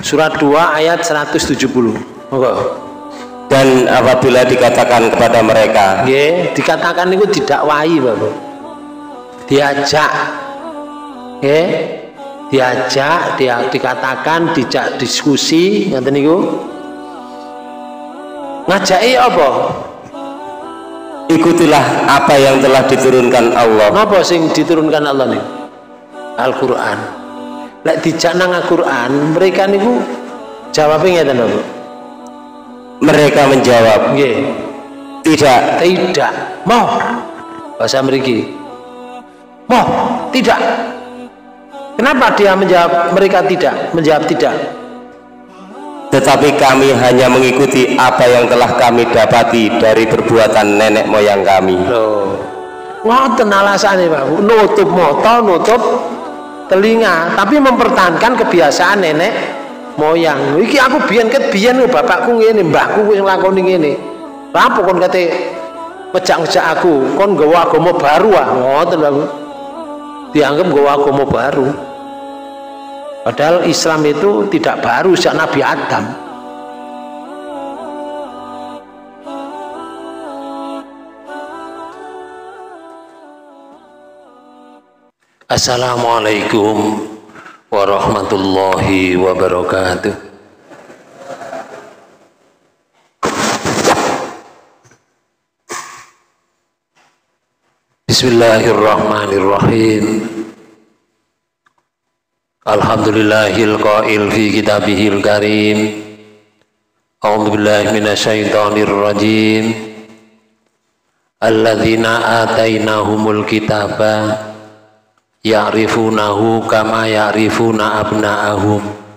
Surat 2 ayat 170. Dan apabila dikatakan kepada mereka, dikatakan itu didakwahi Bapak, diajak, dikatakan, dijak diskusi, ngaten niku. Ngajaki apa? ikutilah apa yang telah diturunkan Allah. Napa sing diturunkan Allah nih? Al-Qur'an. Lek dijak nang Al-Qur'an, mereka niku jawabnya ngeten lho. Mereka menjawab, Nggih. Tidak. Mau. Bahasa mriki. Mau, tidak. Kenapa dia menjawab mereka tidak? Menjawab tidak. Tetapi kami hanya mengikuti apa yang telah kami dapati dari perbuatan nenek moyang kami. Loh. Ngoten alasane, Pak. Nutup mata, nutup telinga, tapi mempertahankan kebiasaan nenek moyang. Iki aku biyen bapakku ngene, mbahku wis nglakoni ngene. Lah apa kon kate ngejak-ngejak aku, kon nggawa agama baru ah. Ngoten lho. Dianggap nggawa agama baru. Padahal Islam itu tidak baru sejak Nabi Adam. Assalamualaikum warahmatullahi wabarakatuh. Bismillahirrahmanirrahim. Alhamdulillahil qail fi kitabihil karim. A'udzu billahi minasyaitonir rajim. Alladzina atainahumul kitaba ya'rifunahu kama ya'rifuna abna'ahum.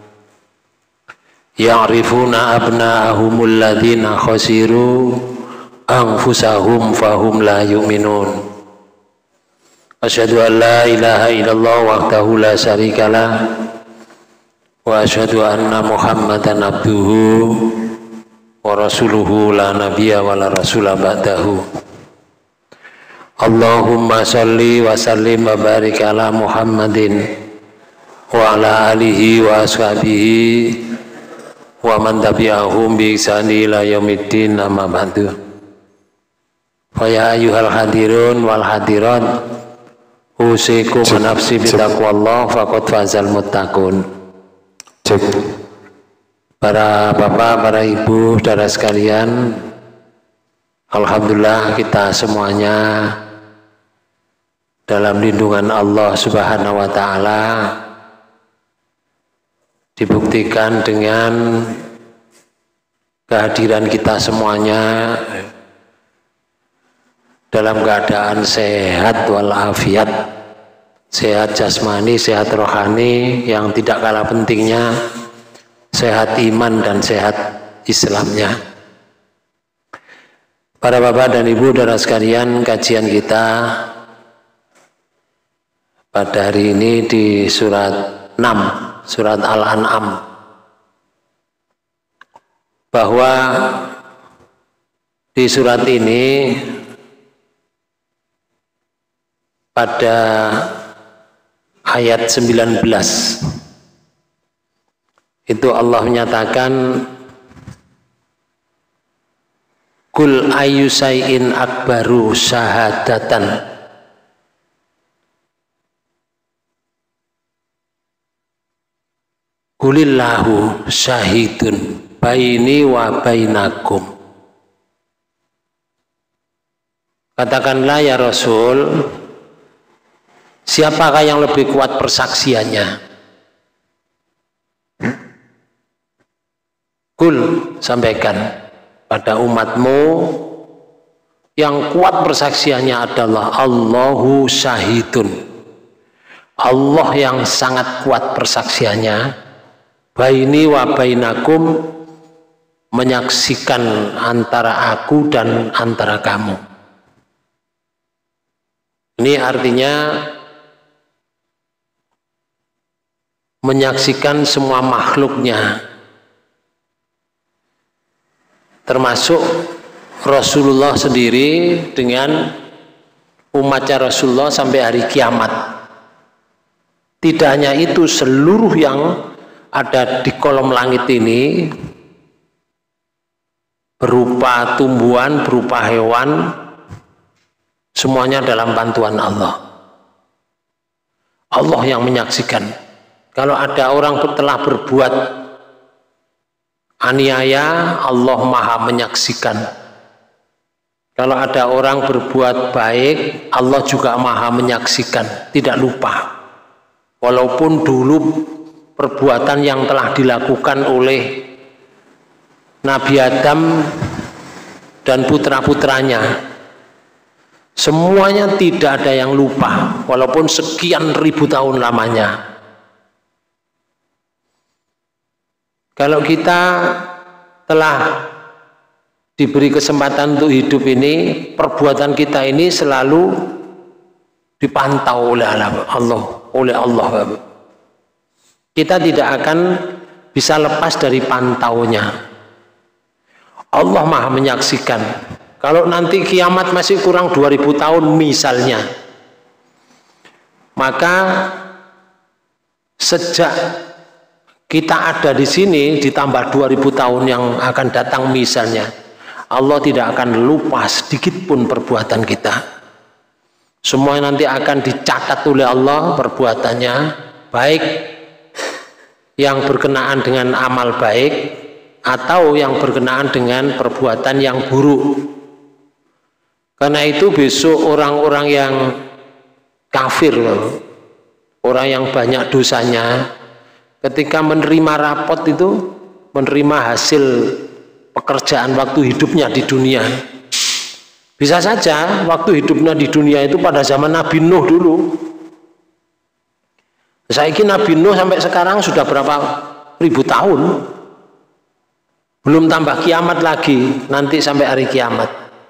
Ya'rifuna abna'ahumul ladzina khasiru anfusahum fahum la yu'minun. Asyhadu an la ilaha illallah wahdahu la syarikalah wa asyhadu anna Muhammadan abduhu wa rasuluhu la nabiyya wa la rasula ba'dahu. Allahumma sholli wa sallim wa barik ala Muhammadin wa ala alihi wa ashabihi wa man tabi'ahum bi ihsani ila yaumiddin, amma ba'du. Fa ya ayyuhal hadirun wal hadirat, usikum nafsi bitaqwallah faqad fazal muttaqun. Para bapak, para ibu, saudara sekalian, alhamdulillah kita semuanya dalam lindungan Allah Subhanahu wa taala, dibuktikan dengan kehadiran kita semuanya dalam keadaan sehat walafiat, sehat jasmani, sehat rohani, yang tidak kalah pentingnya sehat iman dan sehat Islamnya. Para bapak dan ibu saudara sekalian, kajian kita pada hari ini di surat 6, surat Al-An'am, bahwa di surat ini pada ayat 19 itu Allah menyatakan, kul ayyu syai'in akbaru syahadatan kulillahu syahidun baini wa bainakum. Katakanlah ya Rasul, siapakah yang lebih kuat persaksiannya? Kul, sampaikan pada umatmu, yang kuat persaksiannya adalah Allahu syahidun. Allah yang sangat kuat persaksiannya. Baini wa bainakum, menyaksikan antara aku dan antara kamu. Ini artinya menyaksikan semua makhluknya, termasuk Rasulullah sendiri dengan umatnya Rasulullah sampai hari kiamat. Tidak hanya itu, seluruh yang ada di kolom langit ini berupa tumbuhan, berupa hewan, semuanya dalam bantuan Allah. Allah yang menyaksikan. Kalau ada orang telah berbuat aniaya, Allah Maha menyaksikan. Kalau ada orang berbuat baik, Allah juga Maha menyaksikan, tidak lupa. Walaupun dulu perbuatan yang telah dilakukan oleh Nabi Adam dan putra-putranya, semuanya tidak ada yang lupa, walaupun sekian ribu tahun lamanya. Kalau kita telah diberi kesempatan untuk hidup ini, perbuatan kita ini selalu dipantau oleh Allah. Kita tidak akan bisa lepas dari pantaunya. Allah Maha menyaksikan. Kalau nanti kiamat masih kurang 2000 tahun misalnya, maka sejak kita ada di sini ditambah 2000 tahun yang akan datang misalnya, Allah tidak akan lupa sedikit pun perbuatan kita. Semua nanti akan dicatat oleh Allah perbuatannya, baik yang berkenaan dengan amal baik atau yang berkenaan dengan perbuatan yang buruk. Karena itu besok orang-orang yang kafir, orang yang banyak dosanya, ketika menerima rapot itu, menerima hasil pekerjaan waktu hidupnya di dunia, bisa saja waktu hidupnya di dunia itu pada zaman Nabi Nuh dulu. Saiki Nabi Nuh sampai sekarang sudah berapa ribu tahun, belum tambah kiamat lagi, nanti sampai hari kiamat,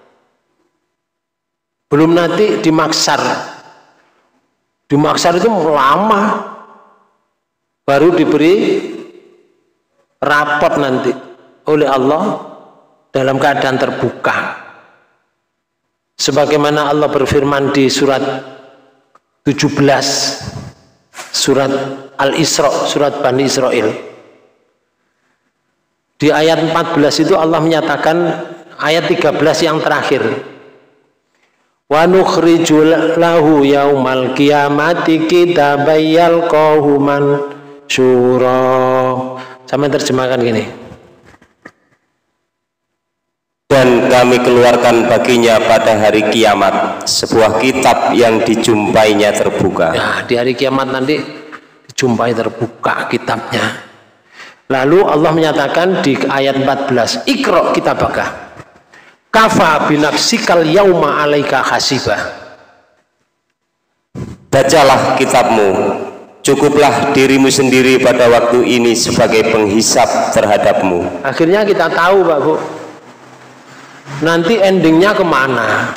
belum nanti di Maksar. Di Maksar itu lama baru diberi rapot nanti oleh Allah dalam keadaan terbuka. Sebagaimana Allah berfirman di surat 17, surat Al-Isra, surat Bani Israel. Di ayat 14 itu Allah menyatakan, ayat 13 yang terakhir, wa nukhrijul lahu yaumal qiyamati kitaban yalqahu mansyura. Sama terjemahkan gini, dan kami keluarkan baginya pada hari kiamat sebuah kitab yang dijumpainya terbuka. Nah, di hari kiamat nanti dijumpai terbuka kitabnya. Lalu Allah menyatakan di ayat 14, Iqra kitabaka kafa binafsikal yauma alaika hasibah. Bacalah kitabmu, cukuplah dirimu sendiri pada waktu ini sebagai penghisap terhadapmu. Akhirnya kita tahu Pak Bu, nanti endingnya kemana?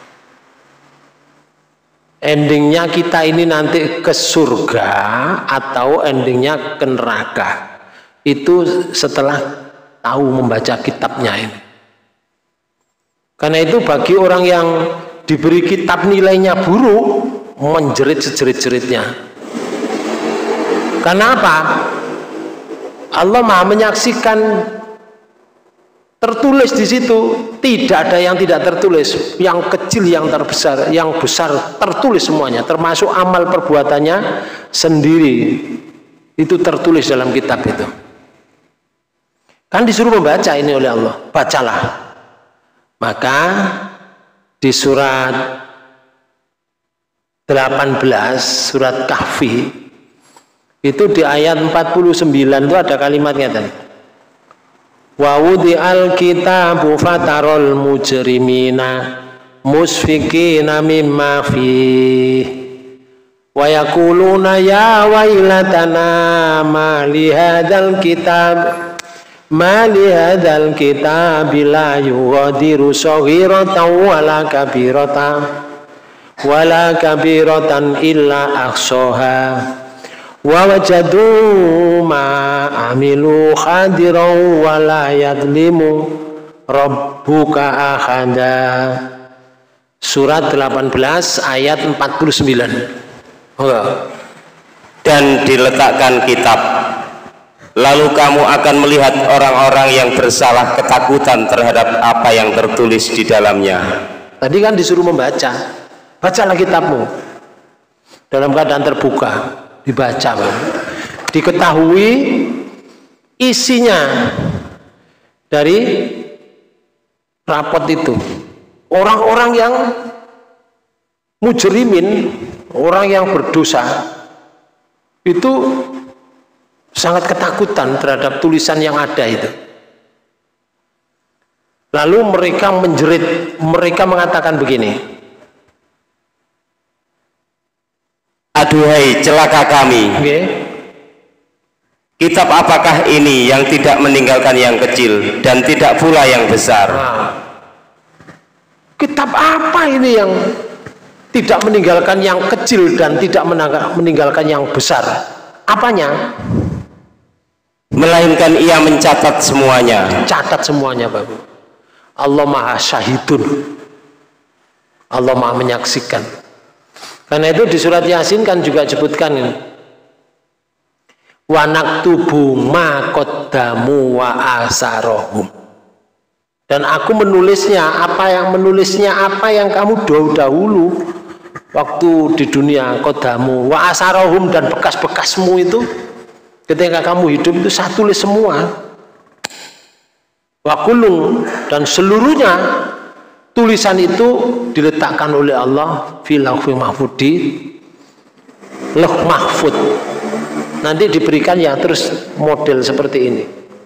Endingnya kita ini nanti ke surga atau endingnya ke neraka? Itu setelah tahu membaca kitabnya ini. Karena itu bagi orang yang diberi kitab nilainya buruk, menjerit sejerit-jeritnya. Karena apa? Allah Maha menyaksikan, tertulis di situ, tidak ada yang tidak tertulis, yang kecil, yang terbesar, yang besar tertulis semuanya, termasuk amal perbuatannya sendiri, itu tertulis dalam kitab itu. Kan disuruh membaca ini oleh Allah, bacalah. Maka di surat 18, surat Kahfi, itu di ayat 49 itu ada kalimatnya tadi. Wa wudi'al kitabu fatarol mujrimina musfikina mimma fih wa yakuluna ya wailatana ma li hadzal kitab la yughadiru shaghiratan wala kabiratan illa ahsaha wa wajadu ma amilu hadiran wa la yadlimu rabbuka ahada. Surat 18 ayat 49. Dan diletakkan kitab Lalu kamu akan melihat orang-orang yang bersalah ketakutan terhadap apa yang tertulis di dalamnya. Tadi kan disuruh membaca. Bacalah kitabmu dalam keadaan terbuka, dibaca, diketahui isinya dari rapot itu. Orang-orang yang mujrimin, orang yang berdosa itu sangat ketakutan terhadap tulisan yang ada itu. Lalu mereka menjerit, mereka mengatakan begini, aduhai celaka kami. Kitab apakah ini yang tidak meninggalkan yang kecil dan tidak pula yang besar? Kitab apa ini yang tidak meninggalkan yang kecil dan tidak meninggalkan yang besar? Apanya? Melainkan ia mencatat semuanya. Catat semuanya, Bapak. Allah Maha Syahidun. Allah Maha menyaksikan. Karena itu di surat Yasin kan juga disebutkan ini. Wa naktubu ma qaddamu wa asarohum. Dan aku menulisnya apa yang kamu dahulu waktu di dunia, qaddamu wa asarohum, dan bekas-bekasmu itu ketika kamu hidup itu saya tulis semua. Wa kullu, dan seluruhnya tulisan itu diletakkan oleh Allah fil lauhil mahfuz, di lauh mahfuz. Nanti diberikan ya terus model seperti ini.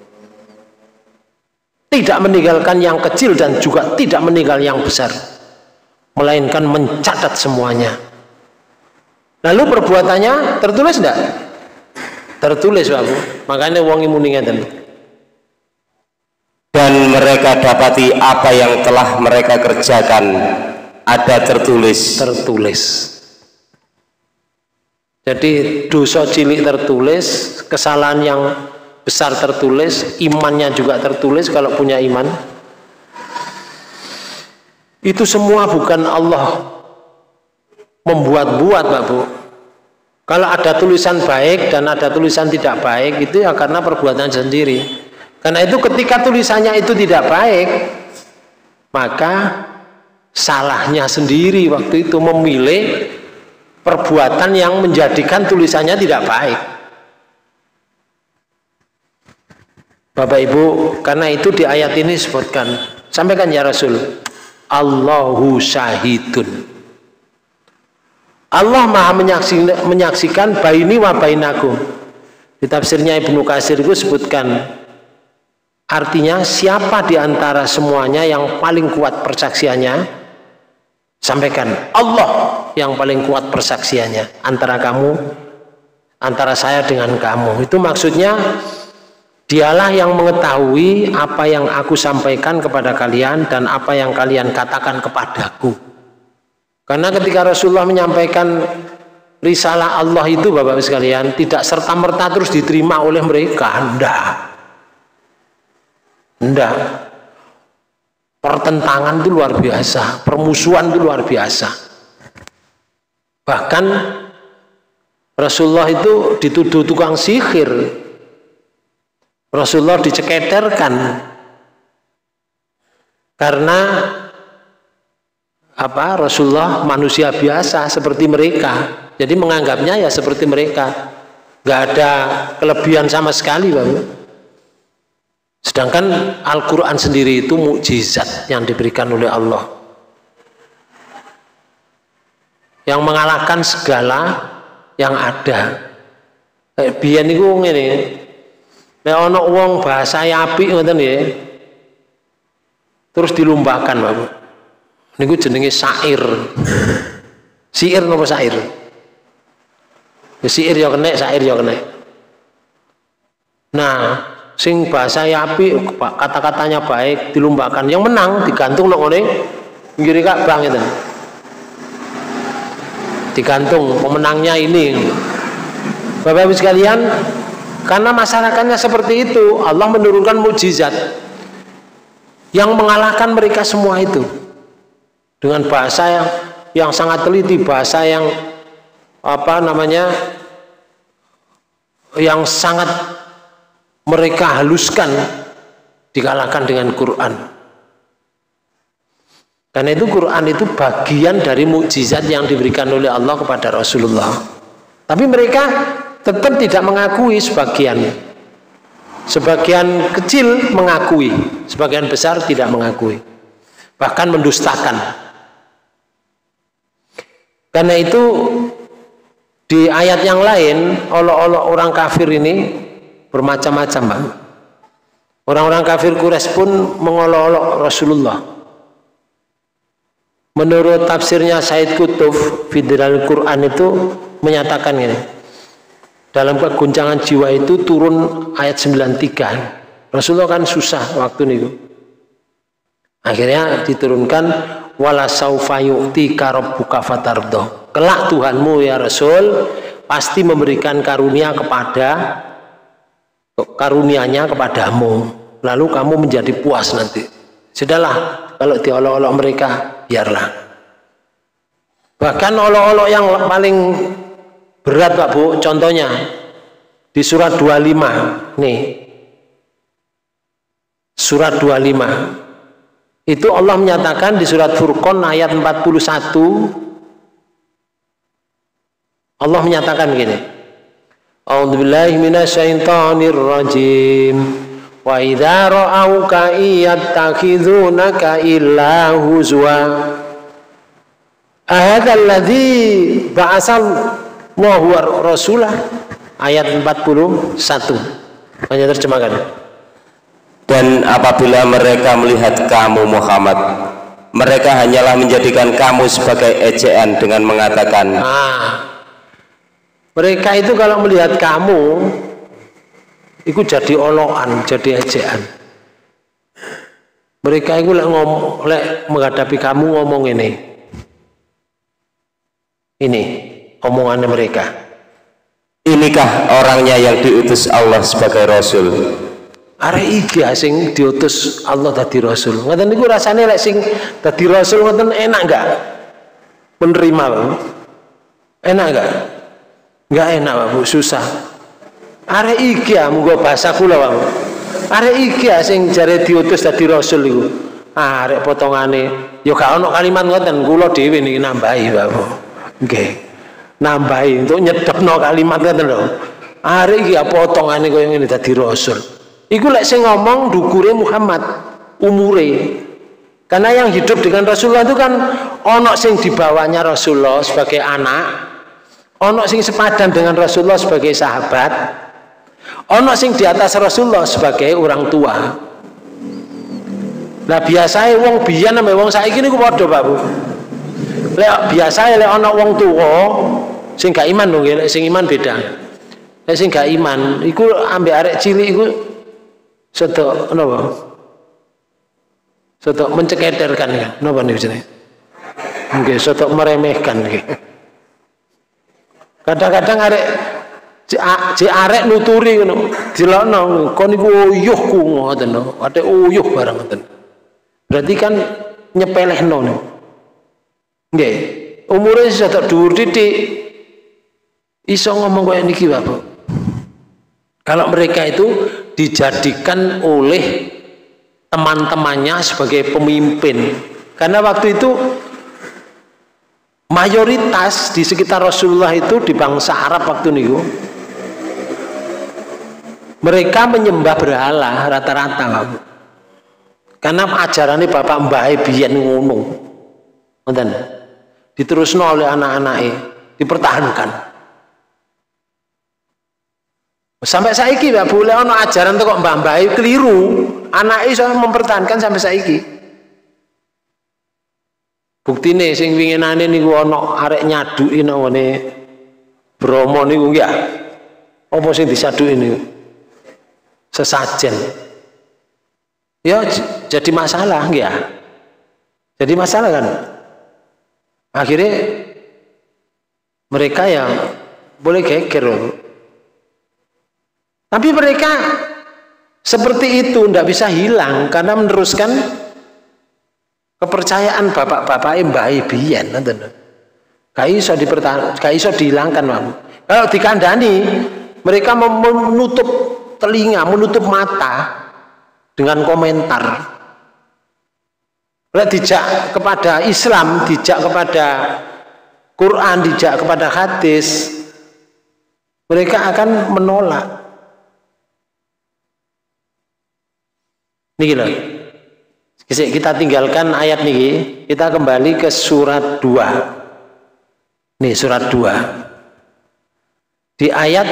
Tidak meninggalkan yang kecil dan juga tidak meninggal yang besar, melainkan mencatat semuanya. Lalu perbuatannya tertulis enggak? Tertulis, Pak Bu. Makanya wong imuni ngeten. Dan mereka dapati apa yang telah mereka kerjakan ada tertulis. Jadi dosa cilik tertulis, kesalahan yang besar tertulis, imannya juga tertulis kalau punya iman. Itu semua bukan Allah membuat-buat, Pak Bu. Kalau ada tulisan baik dan ada tulisan tidak baik, itu ya karena perbuatan sendiri. Karena itu ketika tulisannya itu tidak baik, maka salahnya sendiri waktu itu memilih perbuatan yang menjadikan tulisannya tidak baik. Bapak Ibu, karena itu di ayat ini disebutkan, sampaikan ya Rasul, Allahu syahidun. Allah Maha menyaksikan baini wa bainakum. Di tafsirnya Ibnu Katsir itu sebutkan, artinya siapa di antara semuanya yang paling kuat persaksiannya? Sampaikan, Allah yang paling kuat persaksiannya antara kamu, antara saya dengan kamu. Itu maksudnya dialah yang mengetahui apa yang aku sampaikan kepada kalian dan apa yang kalian katakan kepadaku. Karena ketika Rasulullah menyampaikan risalah Allah itu, Bapak sekalian, tidak serta-merta terus diterima oleh mereka. Enggak. Pertentangan itu luar biasa, permusuhan itu luar biasa. Bahkan Rasulullah itu dituduh tukang sihir. Rasulullah dicekederkan karena Rasulullah manusia biasa seperti mereka, jadi menganggapnya ya seperti mereka, nggak ada kelebihan sama sekali, Bapak. Sedangkan Al-Quran sendiri itu mukjizat yang diberikan oleh Allah, yang mengalahkan segala yang ada. Biyen niku ngene, nek ana wong bahasa apik ngoten nggih, terus dilombakan, Bapak. Niku jenenge syair. Syair napa syair? Ya syair ya kena, syair ya kena. Nah, sing bahasa apik, kata-katanya baik dilombakan, yang menang digantung nang ngene nggiri Ka'bah ngeten. Digantung pemenangnya ini. Bapak-Ibu sekalian, karena masyarakatnya seperti itu, Allah menurunkan mukjizat yang mengalahkan mereka semua itu. Dengan bahasa yang sangat teliti, bahasa yang yang sangat mereka haluskan dikalahkan dengan Quran. Karena itu Quran itu bagian dari mukjizat yang diberikan oleh Allah kepada Rasulullah. Tapi mereka tetap tidak mengakui sebagian. Sebagian kecil mengakui, sebagian besar tidak mengakui. Bahkan mendustakan. Karena itu di ayat yang lain, olok-olok orang kafir ini bermacam-macam, Bang. Orang-orang kafir Quraisy pun mengolok-olok Rasulullah. Menurut tafsirnya Said Qutb Fidral Quran itu menyatakan ini. Dalam keguncangan jiwa itu turun ayat 93. Rasulullah kan susah waktu itu. Akhirnya diturunkan wala saufa yu'tika rabbuka fatardo. Kelak Tuhanmu ya Rasul pasti memberikan karunia karunianya kepadamu. Lalu kamu menjadi puas nanti. Sudahlah, kalau diolok-olok mereka biarlah. Bahkan olok-olok yang paling berat Pak Bu, contohnya di surat 25 nih. Surat 25 itu Allah menyatakan di surat Furqan ayat 41, Allah menyatakan gini, A'udzubillahi minasyaitonir rajim, wa idza ra'auka yattakhidunaka illa huzwa ahadzal ladzi ba'asallahu rasulah, ayat 41. Hanya terjemahkan. Dan apabila mereka melihat kamu Muhammad, mereka hanyalah menjadikan kamu sebagai ejaan dengan mengatakan, mereka itu kalau melihat kamu itu jadi olokan, jadi ejaan. Mereka itu lek menghadapi kamu ngomong ini omongannya mereka. Inikah orangnya yang diutus Allah sebagai Rasul? Arek iki sing diutus Allah dadi Rasul. Ngoten niku rasane lek sing dadi Rasul ngoten enak enggak? Menerima, Bang. Enak enggak? Enggak enak, Pak Bu, susah. Arek iki munggo bahasa kula, Bang. Arek iki sing jare diutus dadi Rasul iku. Arek potongane ya gak ono kalimat ngoten, kula dhewe niki nambahi, Pak Bu. Nggih. Nambahi untuk nyedepno kalimat ngoten lho. Arek iki potongane koyo ngene dadi Rasul. Iku lek sing ngomong dukure Muhammad umure. Karena yang hidup dengan Rasulullah itu kan ono sing dibawanya Rasulullah sebagai anak, ono sing sepadan dengan Rasulullah sebagai sahabat, ono sing di atas Rasulullah sebagai orang tua. Nah biasanya wong biyen sampe wong saiki niku padha, Pak Bu. Lek biasanya lek ono wong tuwa sing gak iman lho, lek sing iman beda. Lek sing gak iman iku ambek arek cilik iku sedok napa? Sedok mencekederkan ya. Napa niku jenenge? Nggih, sedok meremehkan nggih. Kadang-kadang arek nuturi ngono, dilokno kon niku uyuhku ngoten lho. Ate uyuh barang ngoten. Berarti kan nyepelehno niku. Nggih. Umure sedok dhuwur titik. Iso ngomong koyo niki, Bapak. Kalau mereka itu dijadikan oleh teman-temannya sebagai pemimpin, karena waktu itu mayoritas di sekitar Rasulullah itu di bangsa Arab waktu itu mereka menyembah berhala rata-rata, karena ajarannya bapak mbah biyen ngono, diterusno oleh anak-anaknya, dipertahankan. Sampai saiki Mbak boleh ono ajaran tuh kok mbah-mbah keliru, anak iso mempertahankan sampai saiki. Buktine sing winginane niku ono arek nyaduki nangone Bromo niku ya. Apa sing disaduki niku? Sesajen. Ya jadi masalah ya. Jadi masalah kan. Akhirnya mereka yang boleh geger loh. Tapi mereka seperti itu tidak bisa hilang karena meneruskan kepercayaan bapak-bapak mbah biyen, gak iso dihilangkan, Kalau dikandani mereka menutup telinga, menutup mata dengan komentar. Lek dijak kepada Islam, dijak kepada Quran, dijak kepada hadis, mereka akan menolak. Niki loh. Kita tinggalkan ayat niki, kita kembali ke surat 2. Nih surat 2. Di ayat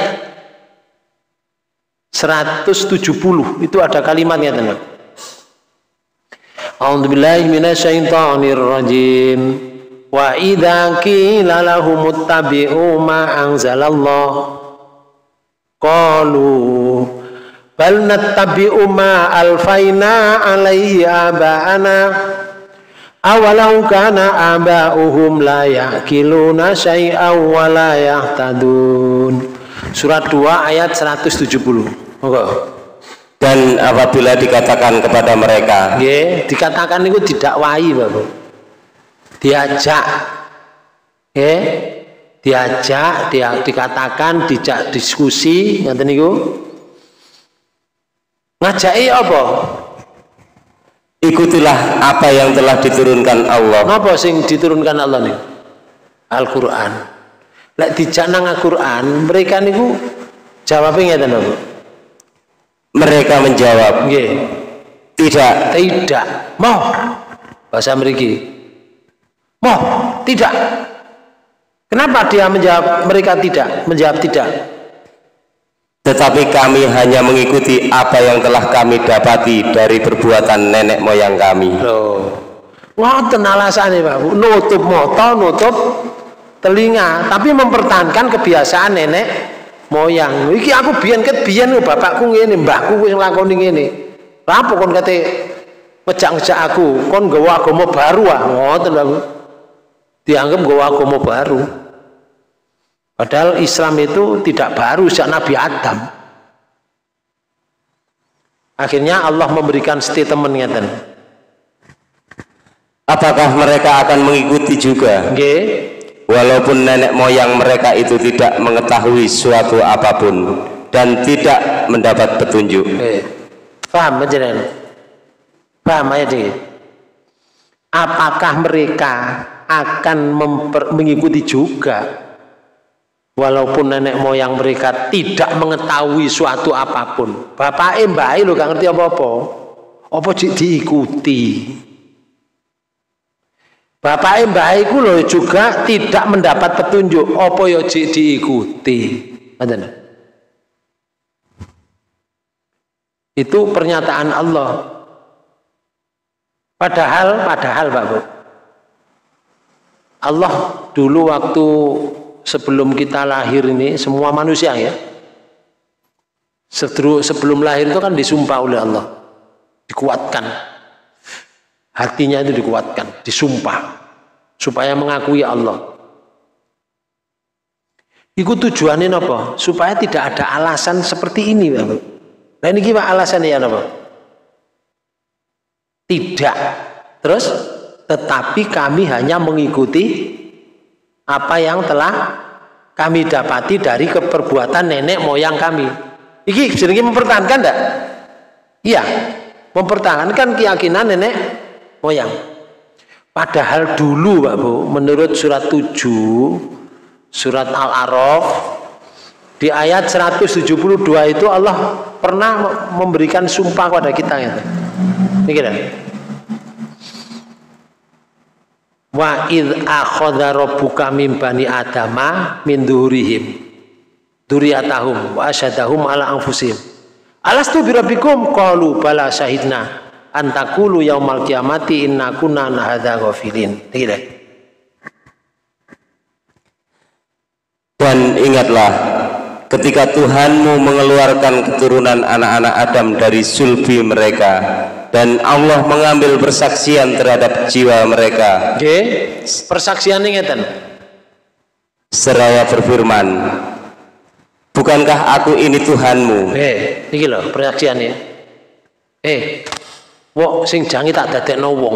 170 itu ada kalimatnya teman. A'udzubillahi minasyaitonir rajim. Wa idza qila lahum ittabi'u ma anzalallah qalu bal nattabi'u ma alfaina alaihi aba'ana awalau kana aba'uhum la ya'qiluna syai'aw wa la yahtadun. Surat 2 ayat 170. Monggo. Dan apabila dikatakan kepada mereka, nggih, dikatakan niku didakwahi, Bapak. Diajak. Nggih. Diajak, dikatakan, dijak diskusi, ngoten niku. Ngajaki apa? Ikutilah apa yang telah diturunkan Allah. Napa sing diturunkan Allah niku? Al-Qur'an. Lek dijak nang Al-Qur'an, mereka niku jawabnya ngeten lho. Mereka menjawab, nggih. Tidak. Tidak. Mau. Bahasa mriki. Mau, tidak. Kenapa dia menjawab mereka tidak? Menjawab tidak. Tetapi kami hanya mengikuti apa yang telah kami dapati dari perbuatan nenek moyang kami. Loh. Ngoten alasane, Pak. Nutup mata, nutup telinga, tapi mempertahankan kebiasaan nenek moyang. Iki aku biyen bapakku ngene, mbahku wis nglakoni ngene. Lha apa kon kate ngejak-ngejak aku, kon nggawa agama baru ah. Ngoten lho. Dianggap nggawa agama baru. Padahal Islam itu tidak baru sejak Nabi Adam. Akhirnya Allah memberikan statement ngeten. Apakah mereka akan mengikuti juga? Nggih. Walaupun nenek moyang mereka itu tidak mengetahui suatu apapun dan tidak mendapat petunjuk. Paham panjenengan? Paham ayat ini? Apakah mereka akan mengikuti juga walaupun nenek moyang mereka tidak mengetahui suatu apapun? Bapak mbah lho gak ngerti apa-apa. Apa diikuti? Bapak mbah iku lho juga tidak mendapat petunjuk, apa ya diikuti. Ngoten. Itu pernyataan Allah. Padahal Pak Bu. Allah dulu waktu sebelum kita lahir ini, semua manusia ya. Sebelum lahir itu kan disumpah oleh Allah. Dikuatkan. Hatinya itu dikuatkan, disumpah supaya mengakui Allah. Itu tujuannya apa? Supaya tidak ada alasan seperti ini, Pak. Nah ini gimana alasannya apa? Tidak. Terus, tetapi kami hanya mengikuti apa yang telah kami dapati dari keperbuatan nenek moyang kami. Iki jenenge mempertahankan enggak? Iya, mempertahankan keyakinan nenek moyang. Padahal dulu Pak Bu, menurut surat 7 surat Al-A'raf di ayat 172 itu Allah pernah memberikan sumpah kepada kita gitu. Ini kira. Wa idz akhadha rabbuka min bani adama min dzurihim dzurriyyatahum wa asyhadahum ala anfusihim alastu birabbikum qalu bala syahidna antakulu yaumal kiamati inna kunna nahadza ghafilin. Dan ingatlah ketika Tuhanmu mengeluarkan keturunan anak-anak Adam dari sulbi mereka dan Allah mengambil persaksian terhadap jiwa mereka. Nggih, persaksian ngeten. Seraya berfirman, bukankah aku ini Tuhanmu? Iki lho persaksiannya. Wong sing jangi tak dadekno wong.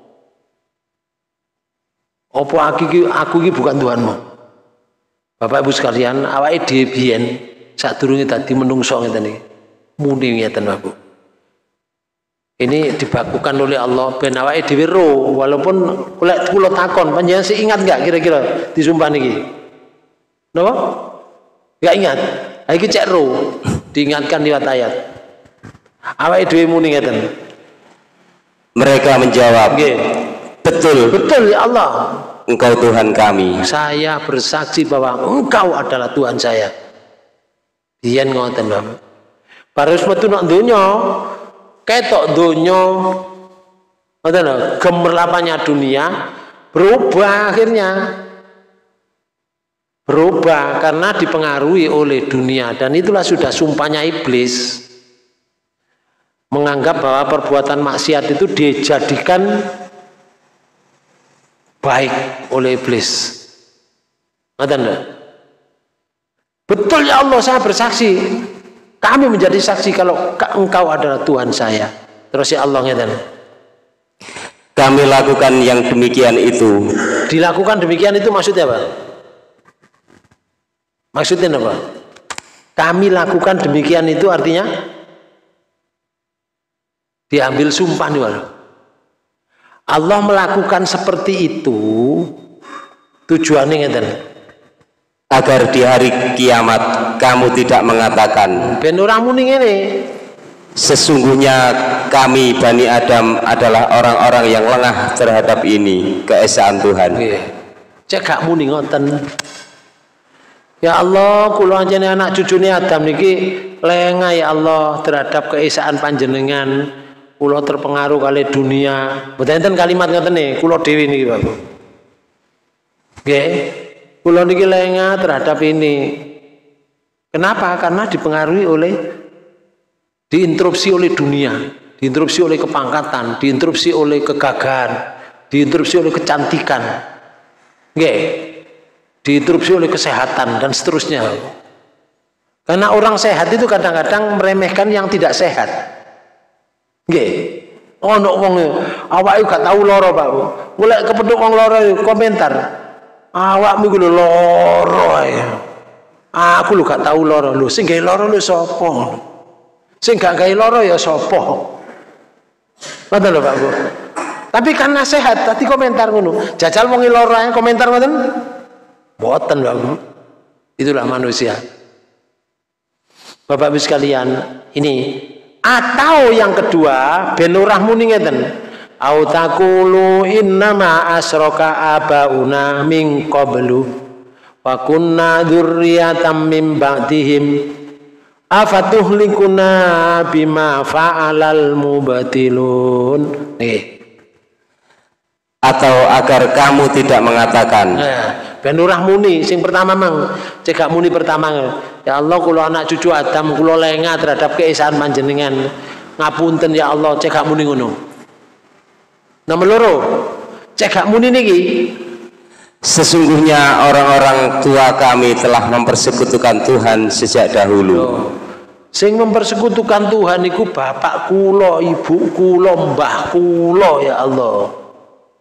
Apa aku iki bukan Tuhanmu? Bapak Ibu sekalian, awake dhewe biyen sadurunge dadi menungso ngeten iki. muni ngeten Bapak. Ini dibakukan oleh Allah ben awake dhewe ro, walaupun lek kula takon panjenengan sih ingat enggak kira-kira disumpah niki? Napa? Enggak ingat. Ha iki cek ro, diingatkan lewat ayat. Awake dhewe muni ngeten. Mereka menjawab, Nggih. betul, Betul ya Allah. Engkau Tuhan kami. Saya bersaksi bahwa Engkau adalah Tuhan saya. Biyen ngoten Bapak. Baru metu nang donya, ketok donya ngoten lho, gemerlapanya dunia berubah akhirnya. Berubah karena dipengaruhi oleh dunia dan itulah sudah sumpahnya iblis. Menganggap bahwa perbuatan maksiat itu dijadikan baik oleh iblis. Ngoten lho. Betul ya Allah, saya bersaksi. Kami menjadi saksi kalau Engkau adalah Tuhan saya. Terus ya Allah ngeten. Kami lakukan yang demikian itu. Dilakukan demikian itu maksudnya apa? Maksudnya apa? Kami lakukan demikian itu artinya diambil sumpah nih Pak. Allah melakukan seperti itu tujuannya ngeten. Agar di hari kiamat kamu tidak mengatakan, Ben ora muni ngene. sesungguhnya kami Bani Adam adalah orang-orang yang lengah terhadap ini, keesaan Tuhan. Nggih. Cek gak muni ngoten. Ya Allah, kula anjene anak cucune Adam niki lengah ya Allah terhadap keesaan panjenengan. Kula terpengaruh kali dunia. Mboten enten kalimat ngoten niki, kula dhewe niki, Bapak. Nggih. Kula niki lengah terhadap ini. Kenapa? Karena dipengaruhi oleh diinterupsi oleh dunia, diinterupsi oleh kepangkatan, diinterupsi oleh kegagahan, diinterupsi oleh kecantikan. Nggih. Diinterupsi oleh kesehatan dan seterusnya. Karena orang sehat itu kadang-kadang meremehkan yang tidak sehat. Nggih. Ono wong awake gak tau lara, Pak. Golek kepethuk wong lara komentar. Awakmu iku lho lara ae. Aku lho gak tau lara. Lho sing gawe lara lho sapa? Sing gak gawe lara ya sapa? Ngoten lho, Pak Bu. Tapi karena sehat tadi komentar ngono. Jajal wong lara komentar ngoten. Mboten lho, Bu. Itulah manusia. Bapak Ibu sekalian, ini atau yang kedua ben ora muni ngeten. Au taqulu innama asyraka abauna min qablu wa kunna dzurriyyatan min ba'dihim afatuhlikuna bima fa'alal mubatilun. Atau agar kamu tidak mengatakan, ben ora muni sing pertama mang cegak muni pertama. Ya Allah, kula anak cucu Adam kula lengah terhadap keesaan panjenengan. Ngapunten ya Allah, cegak muni ngono. Nomor loro, cegak muni niki. sesungguhnya orang-orang tua kami telah mempersekutukan Tuhan sejak dahulu. Sing mempersekutukan Tuhan iku bapak kula, ibu kula, mbah kula ya Allah.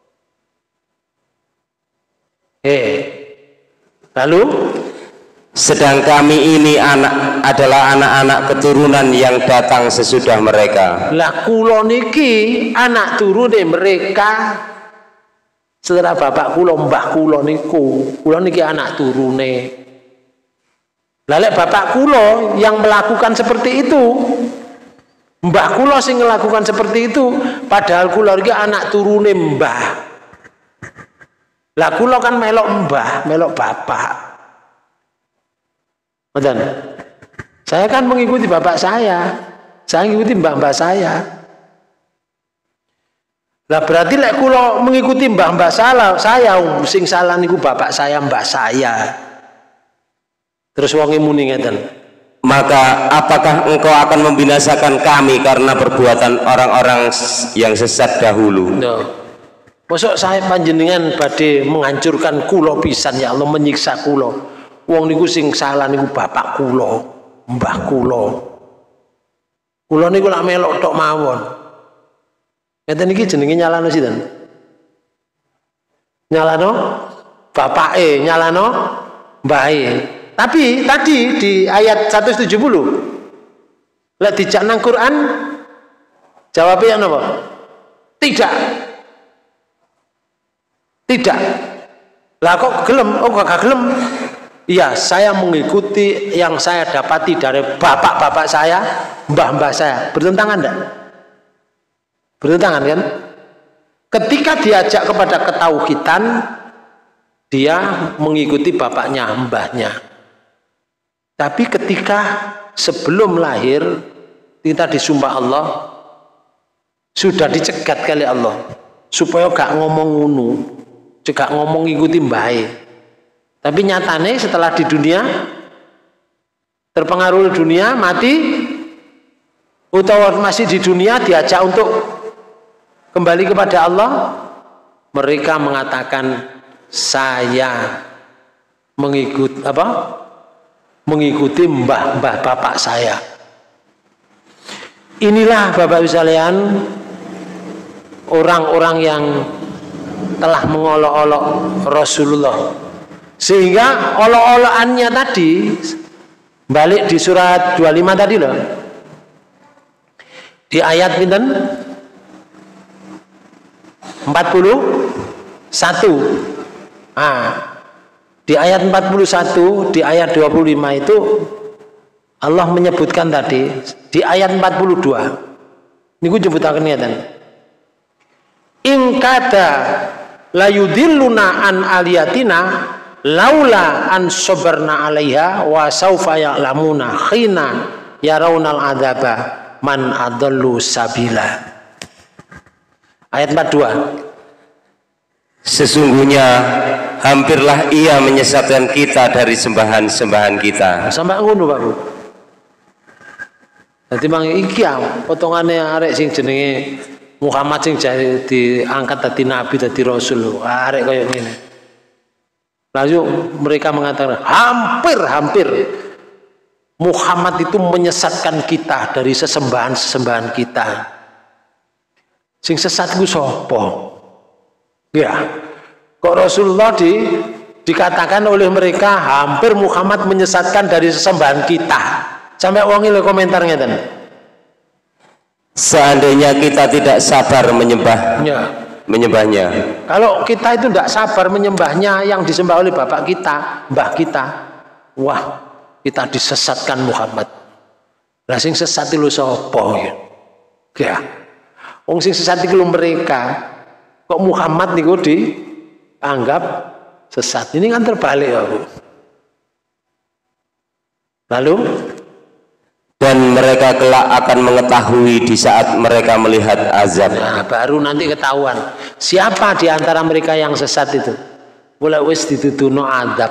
Lalu Sedang kami ini adalah anak-anak keturunan yang datang sesudah mereka. lah kula niki anak turune mereka setelah bapak kula, mbah kula niku. Kula niki anak turune. Lah lek bapak kula yang melakukan seperti itu, mbah kula sing melakukan seperti itu, padahal kula iki anak turune mbah. Lah kula kan melok mbah, melok bapak. Ngoten. Saya kan mengikuti bapak saya mengikuti mbah-mbah saya. Lah berarti lek kula mengikuti mbah-mbah saya sing salah niku bapak saya, mbah saya. Terus wonge muni ngeten. Maka apakah engkau akan membinasakan kami karena perbuatan orang-orang yang sesat dahulu? No. Masuk saya panjenengan badhe menghancurkan kula pisan ya Allah, menyiksa kula. Wong niku sing salah niku bapak kula, mbah kula. Kula niku lak melok tok mawon. Ngeten iki jenenge nyalano sinten? Nyalano bapake, nyalano mbahe. Tapi tadi di ayat 170 Lek dijak nang Quran jawabnya apa? Tidak. Tidak. Lah kok gelem? Oh gak gelem. Iya, saya mengikuti yang saya dapati dari bapak-bapak saya, mbah-mbah saya. Bertentangan enggak? Bertentangan kan? Ketika diajak kepada ketauhidan, dia mengikuti bapaknya, mbahnya. Tapi ketika sebelum lahir, kita disumpah Allah, sudah dicegat kali Allah, supaya gak ngomong ngunu, juga ngomong ikuti mbahe. Tapi nyatanya setelah di dunia terpengaruh dunia, mati utawa masih di dunia diajak untuk kembali kepada Allah, mereka mengatakan saya mengikuti mbah-mbah bapak saya. Inilah Bapak Ibu sekalian orang-orang yang telah mengolok-olok Rasulullah. Sehingga olok-olokannya tadi balik di surat 25 tadi loh. Di ayat pinten? 41. Di ayat 41, di ayat 25 itu Allah menyebutkan tadi di ayat 42. Niku jebutaken ngeten. In kada layudilluna an aliyatina laula an sabarna alaiha wa saufa ya'lamuna khina yarawnal adzaba man adallu sabila. Ayat 42. Sesungguhnya hampirlah ia menyesatkan kita dari sembahan-sembahan kita. Sampai ngono Pak Bu. Dadi mang iki potongane arek sing jenenge Muhammad sing diangkat dadi nabi, dadi rasul. Arek kaya ngene. Lalu mereka mengatakan hampir Muhammad itu menyesatkan kita dari sesembahan-sesembahan kita. Sing sesat ku sapa? Ya, kok Rasulullah dikatakan oleh mereka hampir Muhammad menyesatkan dari sesembahan kita. Sampai wong ile komentarnya ten. Seandainya kita tidak sabar menyembahnya. Kalau kita itu tidak sabar menyembahnya yang disembah oleh bapak kita, mbah kita, wah kita disesatkan Muhammad. Lah sing sesat itu sapa ya? Wong sing sesat itu mereka. Kok Muhammad niku dianggap sesat? Ini kan terbalik ya Bu. Lalu dan mereka kelak akan mengetahui di saat mereka melihat azab. Nah, baru nanti ketahuan siapa di antara mereka yang sesat itu. Mulai wis dituduhno azab.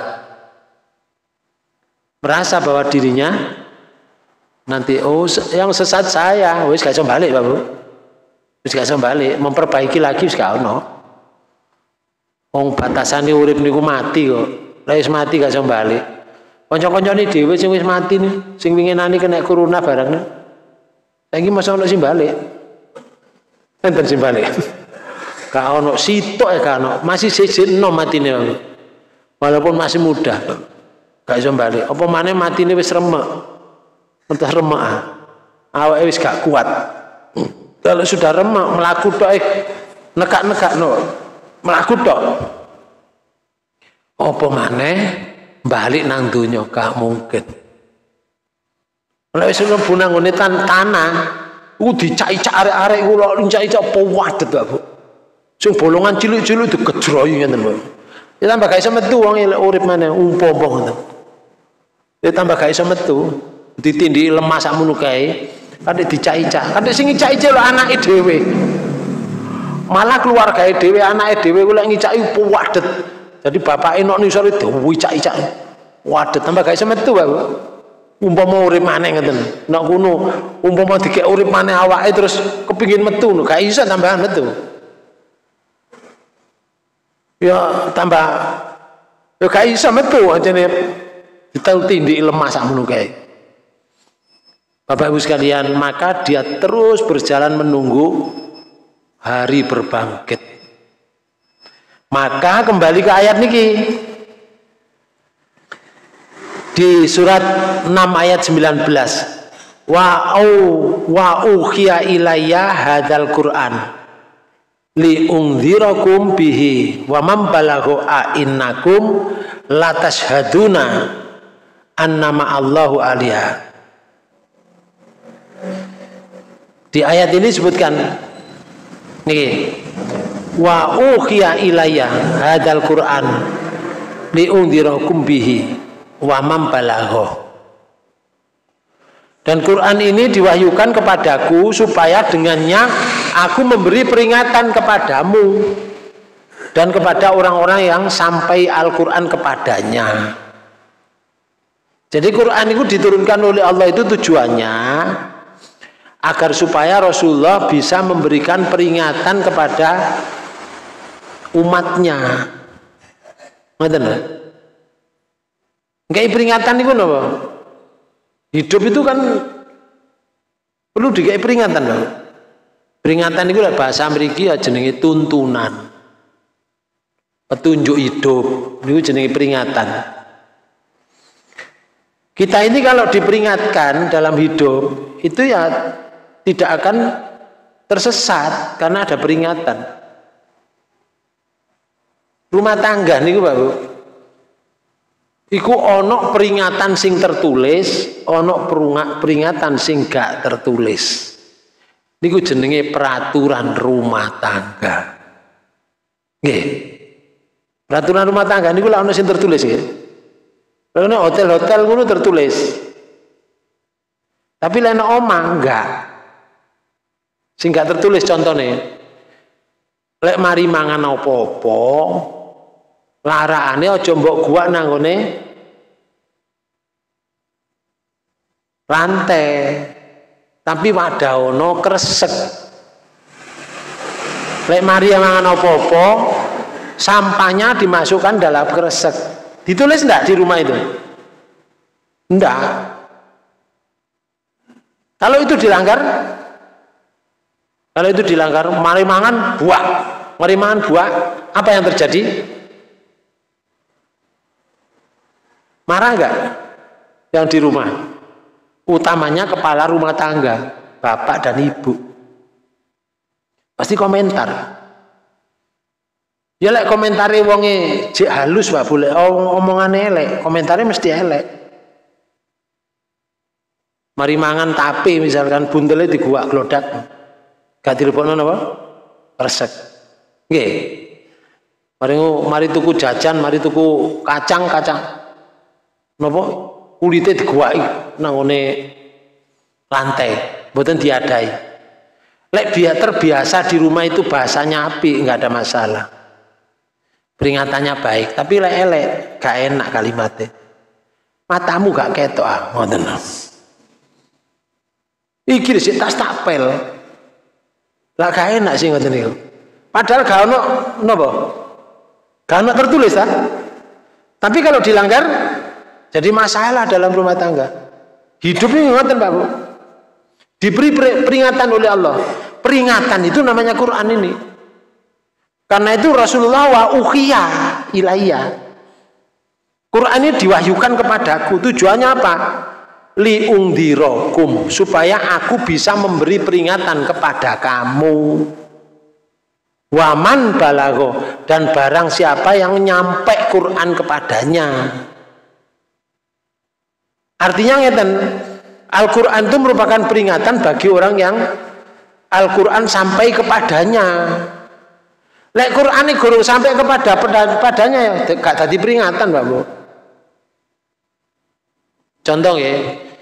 Merasa bahwa dirinya nanti yang sesat saya, wis gak iso balik Pak Bu. Wis gak iso balik, memperbaiki lagi wis gak ono. Wong batasane urip niku mati kok. Lah wis mati gak iso balik. Kanca-kancane dhewe sing wis mati nih, sing winginane kena corona barang. Saiki masa ono sing balik. Enten sing balik. Gak ono sitok gak ono, masih sejeno matine. Walaupun masih muda. Gak iso balik. Apa maneh matine wis remek. Entah remek. Awake wis gak kuat. Kalau sudah remek melaku tok nekak-nekak no. Melaku tok. Apa maneh balik nang donya gak mungkin. Lek wis mlebu nang ngene tanah, dicak-cak arek-arek kula dicak-cak apa wadet Pak Bu. Sing bolongan cilik-cilik digejroyi ngeten lho. Ya tambah gak iso metu wong urip maneh umpama ngoten. Ya tambah gak iso metu, ditindiki lemah sakmono kae. Kadek dicak-cak, kadek sing ngicak-cak lho anake dhewe. Malah keluargae dhewe, anake dhewe kula ngicaki wadet. Jadi bapake nok nisore dicak-cak. Wadet tambah gak iso metu, Pak. Umpama urip maneh ngoten. Nek kuno umpama dikek urip maneh awake terus kepingin metu, gak iso tambahan metu. Ya tambah ya gak iso metu ajene ditindiki lemah sakmono kae. Bapak Ibu sekalian, maka dia terus berjalan menunggu hari berbangkit. Maka kembali ke ayat niki. Di surat 6 ayat 19. wa ukhiya ilayya hadzal Qur'an li ungdzirakum bihi wa man balagha innakum la tashhaduna annama Allahu aliyah. Di ayat ini disebutkan nih, wa ukhiya ilayya hadzal Qur'an li ungdzirakum bihi wa man balagha. Dan Quran ini diwahyukan kepadaku supaya dengannya aku memberi peringatan kepadamu dan kepada orang-orang yang sampai Al-Quran kepadanya. Jadi Quran itu diturunkan oleh Allah itu tujuannya agar supaya Rasulullah bisa memberikan peringatan kepada umatnya. Ngerti nggak? Nggak peringatan itu apa? Hidup itu kan perlu dikai peringatan loh. Peringatan itu bahasa Amerika jenenge tuntunan. Petunjuk hidup itu jenenge peringatan. Kita ini kalau diperingatkan dalam hidup itu ya tidak akan tersesat karena ada peringatan. Rumah tangga niku Pak Bu. Iku ono peringatan sing tertulis, ono peringatan sing gak tertulis. Niku jenenge peraturan rumah tangga. Nggih. Peraturan rumah tangga niku lak ono sing tertulis nggih. Lha hotel-hotel ngono tertulis. Tapi lek omah enggak. Sing gak tertulis contohnya. Lek mari mangan apa-apa, larane aja mbok guak nang ngene rantai, tapi wadahono kresek. Lek mari mangan apa-apa, sampahnya dimasukkan dalam kresek. Ditulis enggak di rumah itu? Enggak. Kalau itu dilanggar, mari mangan buah, apa yang terjadi? Marah enggak yang di rumah? Utamanya kepala rumah tangga, bapak dan ibu. Pasti komentar. Ya lek komentare wonge jek halus Pak boleh omongane elek, komentare mesti elek. Mari mangan tapi misalkan buntele diguak glodak. Gak dilepokno napa? Resek. Nggih. Mari tuku jajan, mari tuku kacang. Napa kulite diguwaki nang ngene lantai, mboten diadai. Lek biar terbiasa di rumah itu bahasanya apik, enggak ada masalah. Peringatannya baik, tapi lek elek gak enak kalimatnya. Matamu gak ketok ngoten. Iki sik tas tapel. Lah gak enak sih ngoten niku. Padahal gak ono napa? Gak ono tertulis ta? Tapi kalau dilanggar jadi masalah dalam rumah tangga. Hidup ini ngoten Pak Bu. Diberi peringatan oleh Allah. Peringatan itu namanya Quran ini. Karena itu Rasulullah wa ukhiya ilayya. Quran ini diwahyukan kepadaku. Tujuannya apa? Li ungdzirakum, supaya aku bisa memberi peringatan kepada kamu. Waman balagho, dan barang siapa yang nyampe Quran kepadanya. Artinya ngeten, Al-Quran itu merupakan peringatan bagi orang yang Al-Quran sampai kepadanya. Lek Quran ini guru sampai kepadanya ya gak tadi peringatan Pak Bu. Contoh ya,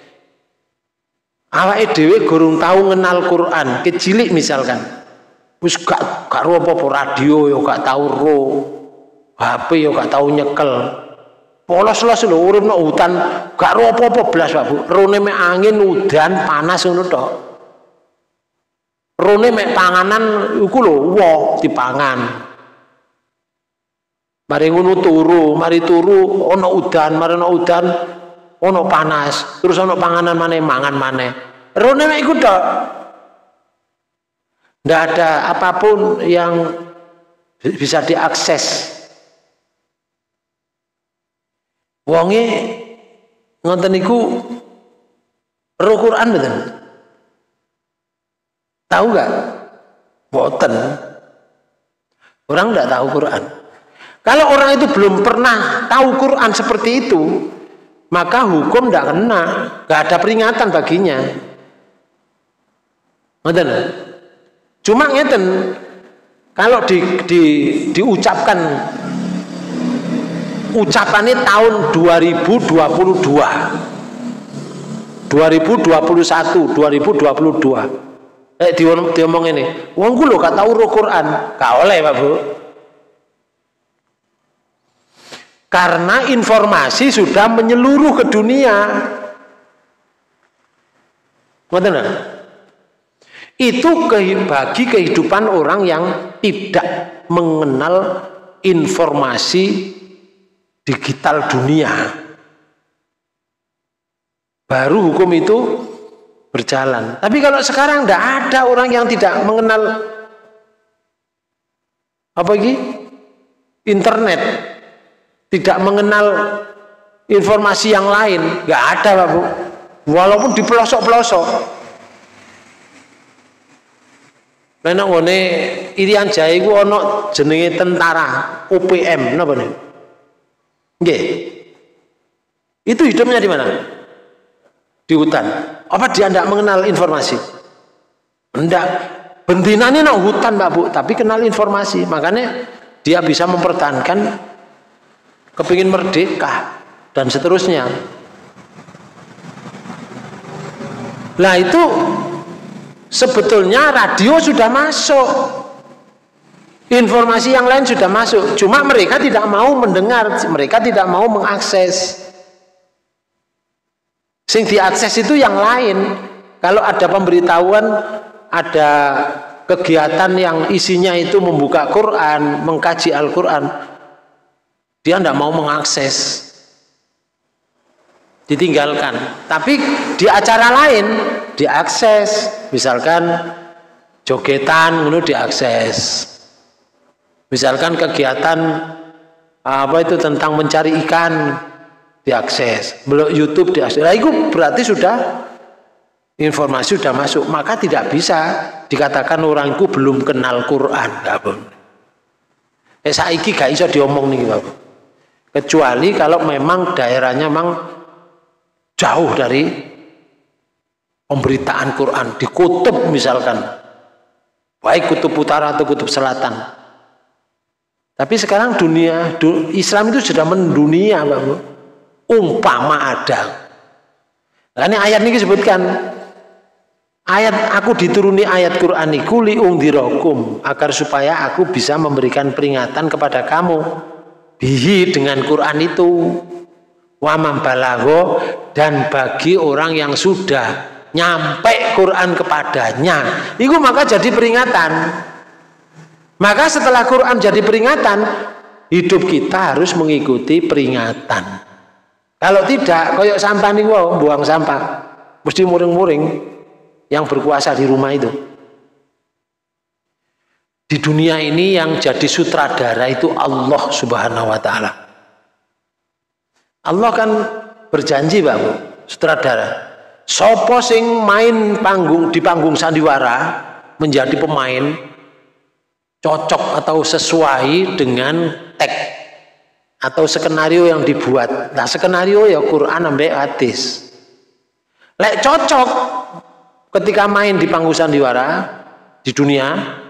awake dhewe gurung tahu ngenal Quran, kecilik misalkan. Wis gak ro apa-apa, radio yo gak tahu ro, HP yo gak tahu nyekel. Polos-los lho urip nang hutan, gak ro apa-apa blas Pak Bu. Rone mek angin, udan, panas ngono tok. Rone mek panganan iku lho woh dipangan. Mari ngono mari turu ana udan, mari ana udan ono panas, terus ono panganan maneh mangan maneh. Rone mek iku tok. Ndak ada apapun yang bisa diakses. Wonge ngoten niku Roh Quran betul. Tahu nggak? Boten. Orang nggak tahu Quran. Kalau orang itu belum pernah tahu Quran seperti itu, maka hukum tidak kena, nggak ada peringatan baginya. Ngeten. Cuma ngeten, kalau diucapkan ucapannya tahun 2022, 2021, 2022. Diomong ini, wong ku lho gak tahu roh Quran, gak oleh Pak Bu. Karena informasi sudah menyeluruh ke dunia. Ngoten. Itu bagi kehidupan orang yang tidak mengenal informasi digital dunia. Baru hukum itu berjalan. Tapi kalau sekarang tidak ada orang yang tidak mengenal apa ini? Internet, tidak mengenal informasi yang lain, nggak ada Pak Bu. Walaupun di pelosok-pelosok. Nek ngene Irian Jaya iku ana jenenge tentara UPM napa niku? Nggih. Itu hidupnya di mana? Di hutan. Apa dia tidak mengenal informasi? Tidak. Bentinanya nak hutan Pak Bu, tapi kenal informasi. Makanya dia bisa mempertahankan kepingin merdeka dan seterusnya. Lah itu sebetulnya radio sudah masuk, informasi yang lain sudah masuk, cuma mereka tidak mau mendengar, mereka tidak mau mengakses. Sing diakses itu yang lain. Kalau ada pemberitahuan, ada kegiatan yang isinya itu membuka Quran, mengkaji Al-Quran, dia tidak mau mengakses, ditinggalkan. Tapi di acara lain diakses, misalkan jogetan itu diakses, misalkan kegiatan apa itu tentang mencari ikan diakses, blog YouTube diakses. Nah, itu berarti sudah informasi sudah masuk, maka tidak bisa dikatakan orang itu belum kenal Quran. Saiki gak iso diomong nih Bapak. Kecuali kalau memang daerahnya memang jauh dari pemberitaan Quran, di kutub misalkan, baik kutub utara atau kutub selatan. Tapi sekarang Islam itu sudah mendunia Bapak. Umpama ada. Nah, ini ayat ini disebutkan. Ayat aku dituruni ayat Quran iku liungdirakum, agar supaya aku bisa memberikan peringatan kepada kamu bihi dengan Quran itu. Wa man balagho, dan bagi orang yang sudah nyampe Quran kepadanya, itu maka jadi peringatan. Maka setelah Quran jadi peringatan, hidup kita harus mengikuti peringatan. Kalau tidak, koyok sampah nih, wow, buang sampah, mesti muring-muring yang berkuasa di rumah itu. Di dunia ini yang jadi sutradara itu Allah Subhanahu wa Ta'ala. Allah kan berjanji Pak Bu, sutradara. Sopo sing main di panggung sandiwara menjadi pemain cocok atau sesuai dengan teks atau skenario yang dibuat. Nah, skenario ya Quran sampai hadis. Lek cocok ketika main di panggung sandiwara di dunia,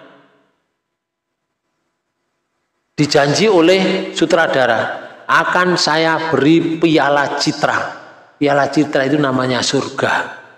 dijanji oleh sutradara, akan saya beri piala citra. Piala citra itu namanya surga.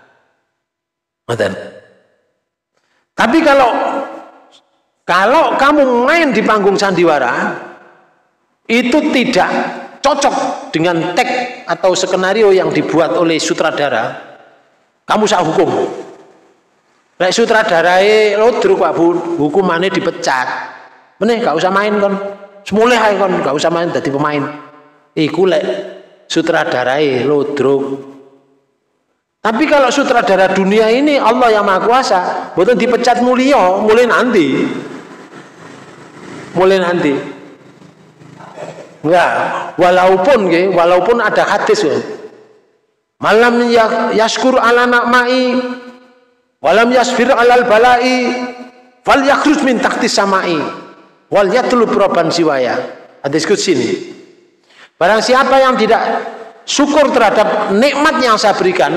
Tapi kalau kamu main di panggung sandiwara itu tidak cocok dengan teks atau skenario yang dibuat oleh sutradara, kamu sak hukum. Lek sutradarai lodruk Pak Bu, hukumannya dipecat. Meneh gak usah main kon. Semulih ae kon, gak usah main dadi pemain. Iku lek sutradarai lodruk. Tapi kalau sutradara dunia ini Allah yang Maha Kuasa, mboten dipecat mulia, mulai nanti. Mulai nanti. Enggak, walaupun ada hadis Malam yaskur ala nakmai walam yasfir alal balai fal yakhruj min tahti samai wal yatlub roban siwaya. Hadis qudsi ini. Barang siapa yang tidak syukur terhadap nikmat yang saya berikan,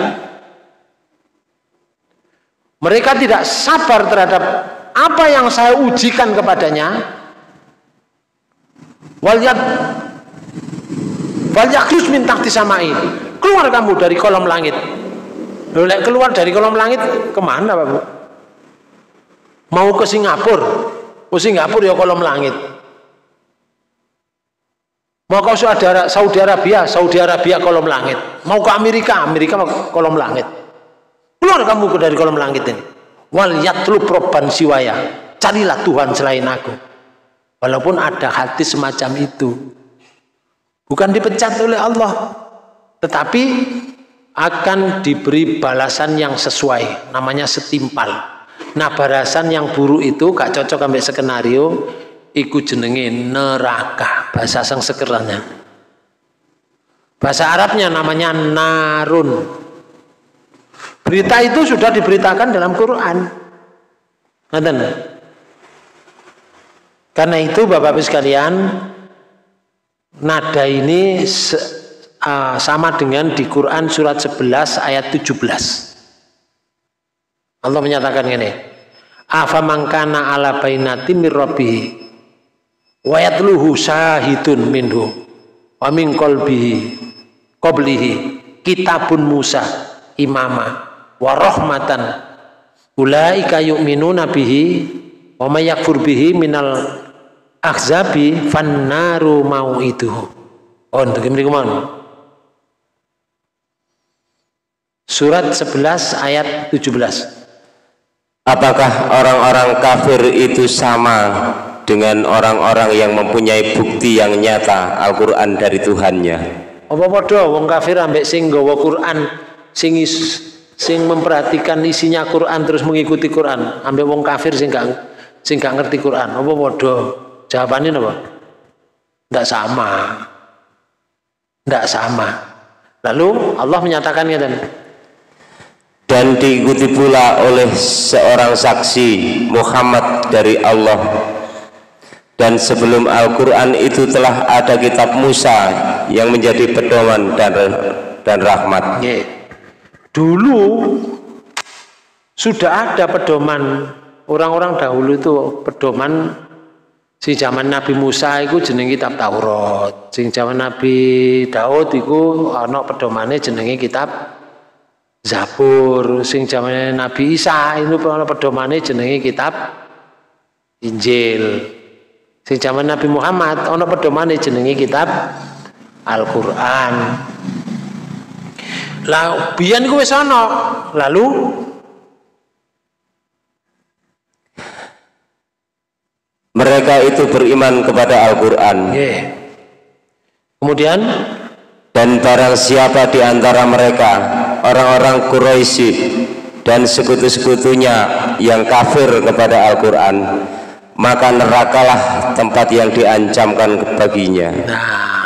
mereka tidak sabar terhadap apa yang saya ujikan kepadanya, wal yakhruj min tahti samai, keluar kamu dari kolom langit. Boleh keluar dari kolom langit kemana Pak Bu? Mau ke Singapura? Ke Singapura ya kolom langit. Mau ke Saudi Arabia kolom langit. Mau ke Amerika kolom langit. Keluar kamu dari kolom langit ini. Wal yatlub robban siwaya, carilah Tuhan selain aku. Walaupun ada hati semacam itu, bukan dipecat oleh Allah, tetapi akan diberi balasan yang sesuai, namanya setimpal. Nah, balasan yang buruk itu gak cocok sampai skenario, iku jenenge neraka, bahasa Sanskertanya. Bahasa Arabnya namanya narun. Berita itu sudah diberitakan dalam Quran. Karena itu Bapak-Ibu sekalian, nada ini sama dengan di Quran surat 11 ayat 17. Allah menyatakan ini, afaman kana ala bainati mir rabbih wa yatluhu syahidun minhu wa min qablihi kitabun Musa imama wa rahmatan ulaika yu'minuna bihi wa may yakfur bihi minal ahzabi fannaru mau'iduhu. Oh, untuk mriku mon. Surat 11 ayat 17. Apakah orang-orang kafir itu sama dengan orang-orang yang mempunyai bukti yang nyata Al-Quran dari Tuhannya? Apa padha wong kafir ambek sing nggawa Quran, sing memperhatikan isinya Quran terus mengikuti Quran, ambek wong kafir sing gak ngerti Quran, apa padha? Jawabannya apa? Tidak sama. Tidak sama. Lalu Allah menyatakan dan diikuti pula oleh seorang saksi Muhammad dari Allah, dan sebelum Al-Quran itu telah ada kitab Musa yang menjadi pedoman dan rahmat. Dulu sudah ada pedoman orang-orang dahulu itu, pedoman si zaman Nabi Musa itu jenenge kitab Taurat, sing zaman Nabi Daud itu ana pedomane jenenge kitab Zabur, sing zaman Nabi Isa itu ana pedomane jenenge kitab Injil, sing zaman Nabi Muhammad ana pedomane jenenge kitab Al-Qur'an. Lah biyen iku wis ana, lalu mereka itu beriman kepada Al-Quran. Kemudian, dan barang siapa di antara mereka orang-orang Quraisy dan sekutu-sekutunya yang kafir kepada Al-Quran, maka nerakalah tempat yang diancamkan baginya. Nah,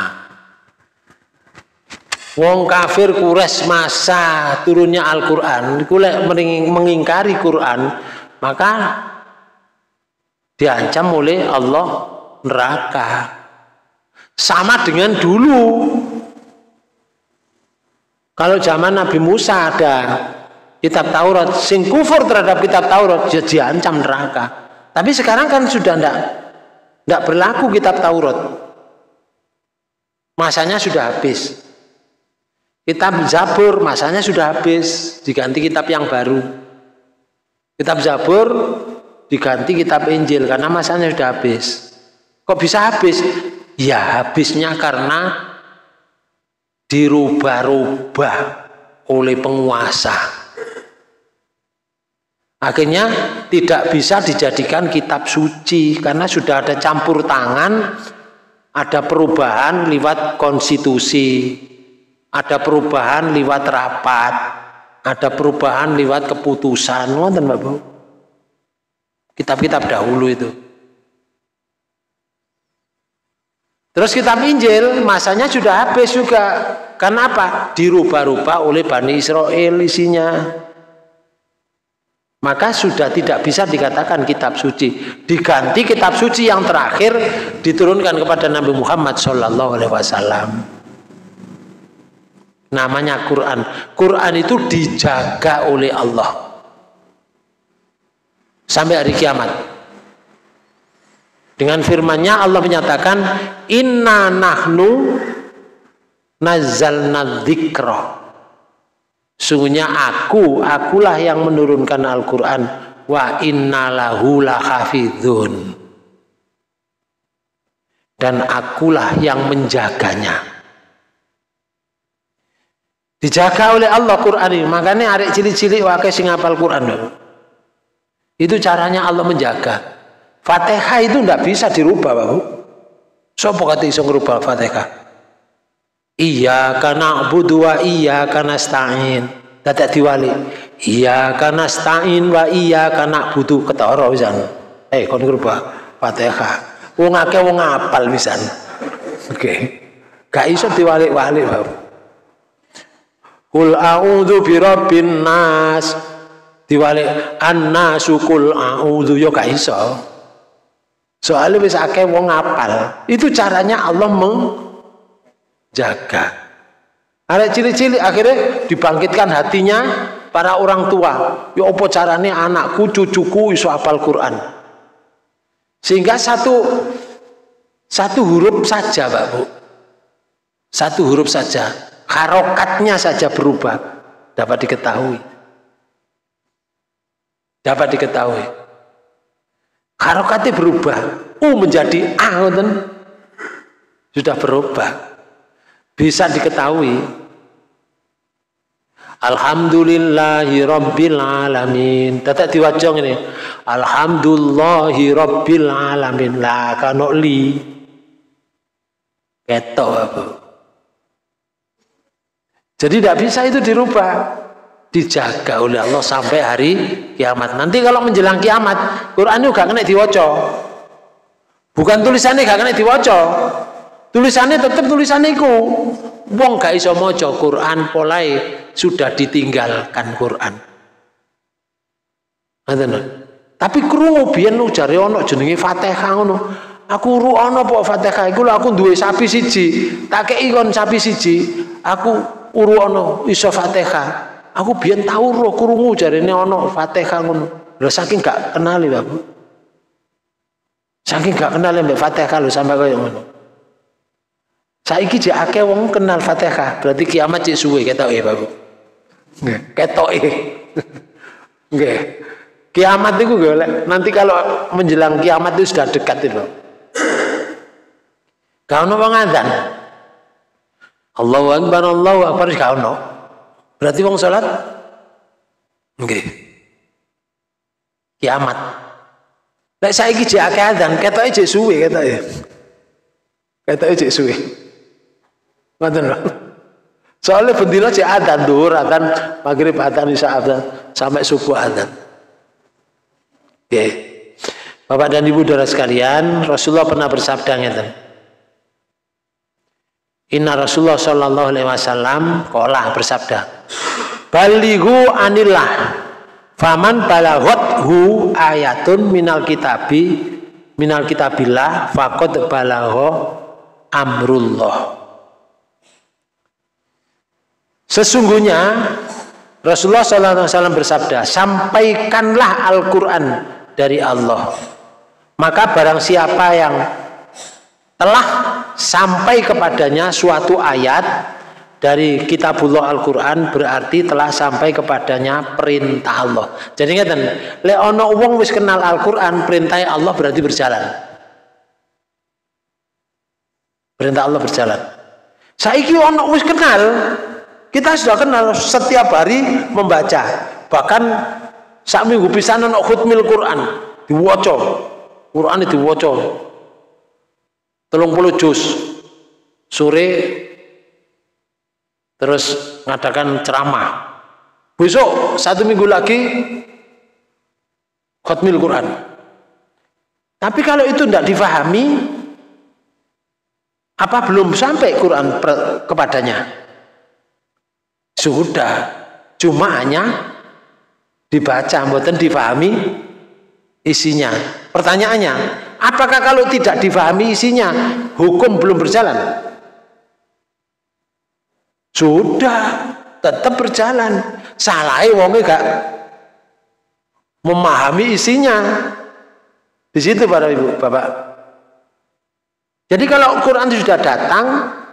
wong kafir Quraisy masa turunnya Al-Quran, iku lek mengingkari Quran, maka diancam oleh Allah neraka. Sama dengan dulu, kalau zaman Nabi Musa ada kitab Taurat, sing kufur terhadap kitab Taurat diancam neraka. Tapi sekarang kan sudah tidak berlaku kitab Taurat, masanya sudah habis. Kitab Zabur masanya sudah habis, diganti kitab yang baru. Kitab Zabur diganti kitab Injil karena masanya sudah habis. Kok bisa habis? Ya habisnya karena dirubah-rubah oleh penguasa. Akhirnya tidak bisa dijadikan kitab suci karena sudah ada campur tangan, ada perubahan lewat konstitusi, ada perubahan lewat rapat, ada perubahan lewat keputusan. Wonten Mbak Bu? Kitab-kitab dahulu itu. Terus kitab Injil masanya sudah habis juga. Karena apa? Dirubah-rubah oleh Bani Israel isinya. Maka sudah tidak bisa dikatakan kitab suci. Diganti kitab suci yang terakhir diturunkan kepada Nabi Muhammad SAW. Namanya Quran. Quran itu dijaga oleh Allah sampai hari kiamat. Dengan firman-Nya Allah menyatakan, Inna nahnu nazzalna dzikra. Sungguhnya akulah yang menurunkan Al-Quran. Wa inna lahu lahafidhun. Dan akulah yang menjaganya. Dijaga oleh Allah Quran ini. Makanya arek cilik-cilik wakai sing hafal Quran. Itu caranya Allah menjaga. Fatihah itu tidak bisa dirubah, Bapak. Sopo kata iso ngerubah Fatihah? Iyyaka na'budu wa iyyaka nasta'in. Dadak diwali. Iyyaka nasta'in wa iyyaka na'budu ketara pisan. Kon ngerubah Fatihah. Wong akeh wong apal pisan. Oke. Gak iso diwali-wali, Bapak. Qul a'udzu birabbin nas. Diwali annasu qul a'udzu yo gak iso. Soalnya wis akeh wong apal. Itu caranya Allah menjaga. Arek cilik-cilik akhirnya dibangkitkan hatinya para orang tua. Ya apa carane anakku, cucuku iso hafal Quran. Sehingga satu huruf saja, Pak Bu. Satu huruf saja, harokatnya saja berubah, dapat diketahui. Dapat diketahui. Harokatnya berubah, menjadi A, sudah berubah, bisa diketahui. Alhamdulillahi Rabbil Alamin. Tetap diwajong ini. Alhamdulillahi Rabbil Alamin. Lah kano li ketok apa? Jadi tidak bisa itu dirubah. Dijaga oleh Allah sampai hari kiamat. Nanti kalau menjelang kiamat, Quran itu gak kena diwaca. Bukan tulisannya gak kena diwaca. Tulisannya tetap tulisannya iku. Wong gak iso maca Quran polai sudah ditinggalkan Quran. Tapi krungu biyen lu jare ana jenenge Fatihah ngono. Aku ru ana apa Fatihah iku lho aku duwe sapi siji. Tak kei kon sapi siji. Aku uru ana iso Fatihah. Aku biyen tahu roh krungu jarene ana Fatihah ngono. Lho saking gak kenali, Bapak. Saking gak kenal mbek Fatihah lho sampai koyo ngono. Saiki jek akeh wong kenal Fatihah, berarti kiamat cek suwe ketoke, Bapak. Nggih, ketoke. Nggih. Kiamat itu golek. Nanti kalau menjelang kiamat itu sudah dekat itu. Gak ono wong adzan. Allahu Akbar gak ono. Berarti wong salat nggih. Kiamat. Lek saiki jek akeh adzan, ketoke jek suwe ketoke. Ketoke jek suwe. Ngoten lho. Soalnya bendina jek adzan dhuwur, adzan maghrib, adzan isya, adzan sampai subuh adzan. Oke. Bapak dan Ibu saudara sekalian, Rasulullah pernah bersabda ngeten. Inna Rasulullah sallallahu alaihi wasallam qala bersabda, "Balighu anillah faman balaghathu ayatun minal kitabillah faqad balagha amrullah." Sesungguhnya Rasulullah sallallahu alaihi wasallam bersabda, "Sampaikanlah Al-Qur'an dari Allah. Maka barang siapa yang telah sampai kepadanya suatu ayat dari kitabullah Al-Qur'an, berarti telah sampai kepadanya perintah Allah." Jadi ngeten, lek ana wong wis kenal Al-Qur'an, perintah Allah berarti berjalan. Perintah Allah berjalan. Saiki ana wis kenal, kita sudah kenal, setiap hari membaca. Bahkan sak minggu pisan ana khutmil Quran, diwaca. Quran diwaca 30 juz. Sore terus ngadakan ceramah. Besok 1 minggu lagi khutmil Quran. Tapi kalau itu tidak difahami, apa belum sampai Quran kepadanya? Sudah, cuma hanya dibaca, mboten difahami isinya. Pertanyaannya, apakah kalau tidak difahami isinya, hukum belum berjalan? Sudah, tetap berjalan. Salahnya wonge gak memahami isinya. Di situ para ibu, bapak. Jadi kalau Quran sudah datang,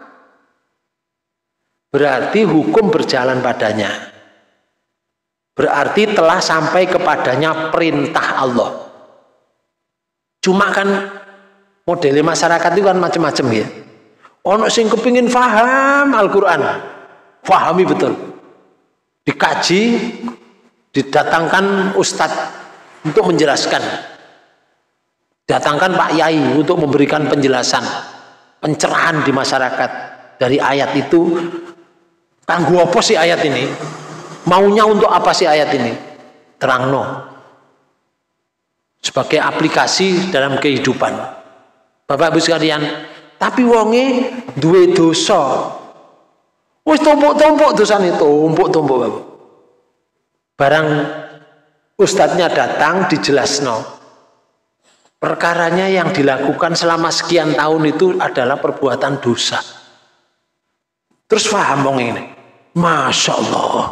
berarti hukum berjalan padanya. Berarti telah sampai kepadanya perintah Allah. Cuma kan model masyarakat itu kan macam-macam ya. Ono sing kepingin faham Al-Quran, fahami betul. Dikaji, didatangkan ustadz untuk menjelaskan. Datangkan Pak Yai untuk memberikan penjelasan, pencerahan di masyarakat dari ayat itu. Kanggo apa sih ayat ini? Maunya untuk apa sih ayat ini? Terangno. Sebagai aplikasi dalam kehidupan. Bapak Ibu sekalian, tapi wonge duwe dosa. Wis tumpuk-tumpuk dosane, tumpuk-tumpuk Bapak. Barang ustadznya datang dijelasno. Perkaranya yang dilakukan selama sekian tahun itu adalah perbuatan dosa. Terus paham wong ini. Masya Allah.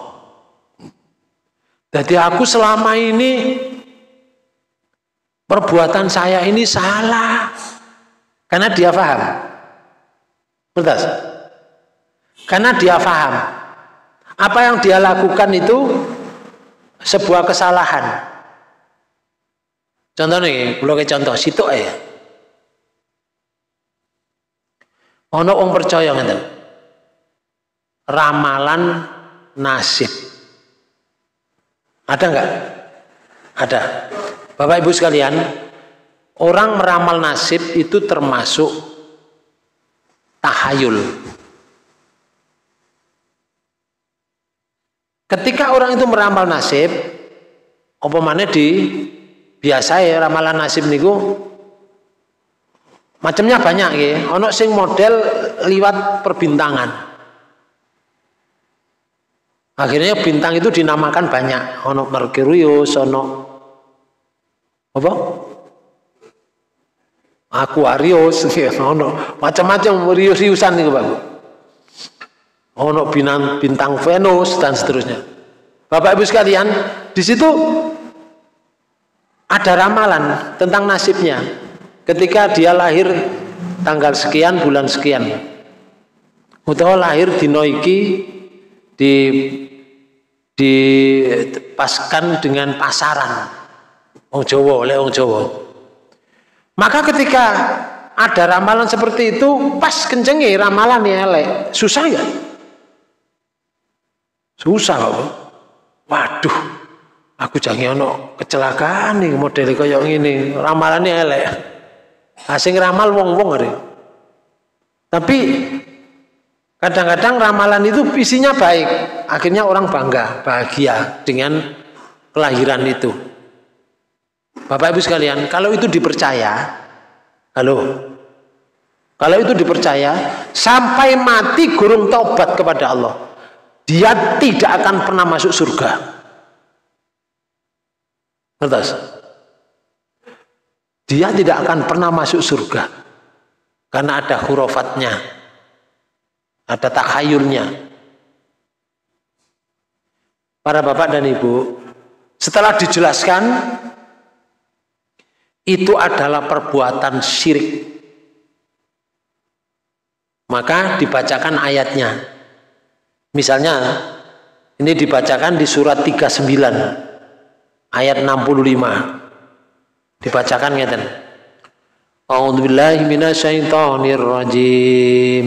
Jadi aku selama ini perbuatan saya ini salah. Karena dia paham. Betul? Karena dia paham. Apa yang dia lakukan itu sebuah kesalahan. Contoh nih, kalau contoh situ ya. Ono wong percaya ngeten. Ramalan nasib. Ada enggak? Ada. Bapak Ibu sekalian, orang meramal nasib itu termasuk tahayul. Ketika orang itu meramal nasib, apa maneh di biasa ya ramalan nasib niku macamnya banyak ya. Ono sing model liwat perbintangan. Akhirnya bintang itu dinamakan banyak. Ono Merkurius, ono apa? Aquarius, ono macam-macam rius-riusan niku, Pak. Ono bintang Venus dan seterusnya. Bapak Ibu sekalian, di situ ada ramalan tentang nasibnya. Ketika dia lahir tanggal sekian, bulan sekian. Utawa lahir dina iki dipaskan dengan pasaran. Wong Jawa, oleh wong Jawa. Maka ketika ada ramalan seperti itu, pas kencenge ramalan ya elek. Susah ya? Susah kok. Waduh, aku jangan ono kecelakaan nih model kayak gini. Ramalannya elek. Asing ramal wong-wong hari. Tapi kadang-kadang ramalan itu isinya baik. Akhirnya orang bangga, bahagia dengan kelahiran itu. Bapak Ibu sekalian, kalau itu dipercaya, kalau itu dipercaya, sampai mati gurung taubat kepada Allah, dia tidak akan pernah masuk surga. Ngertos? Dia tidak akan pernah masuk surga karena ada khurafatnya, ada takhayulnya. Para bapak dan ibu, setelah dijelaskan itu adalah perbuatan syirik, maka dibacakan ayatnya. Misalnya ini dibacakan di surat 39 ayat 65. Dibacakan ngeten. A'udzubillahi minasyaitonir rajim.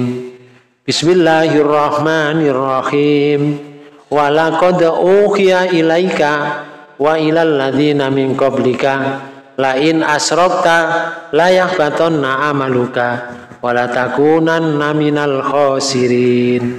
Bismillahirrahmanirrahim. Wa laqad uhiya ilaika wa ilal ladzina min qablika la in asrakta la yahbatanna amaluka wa la takunanna minal khasirin.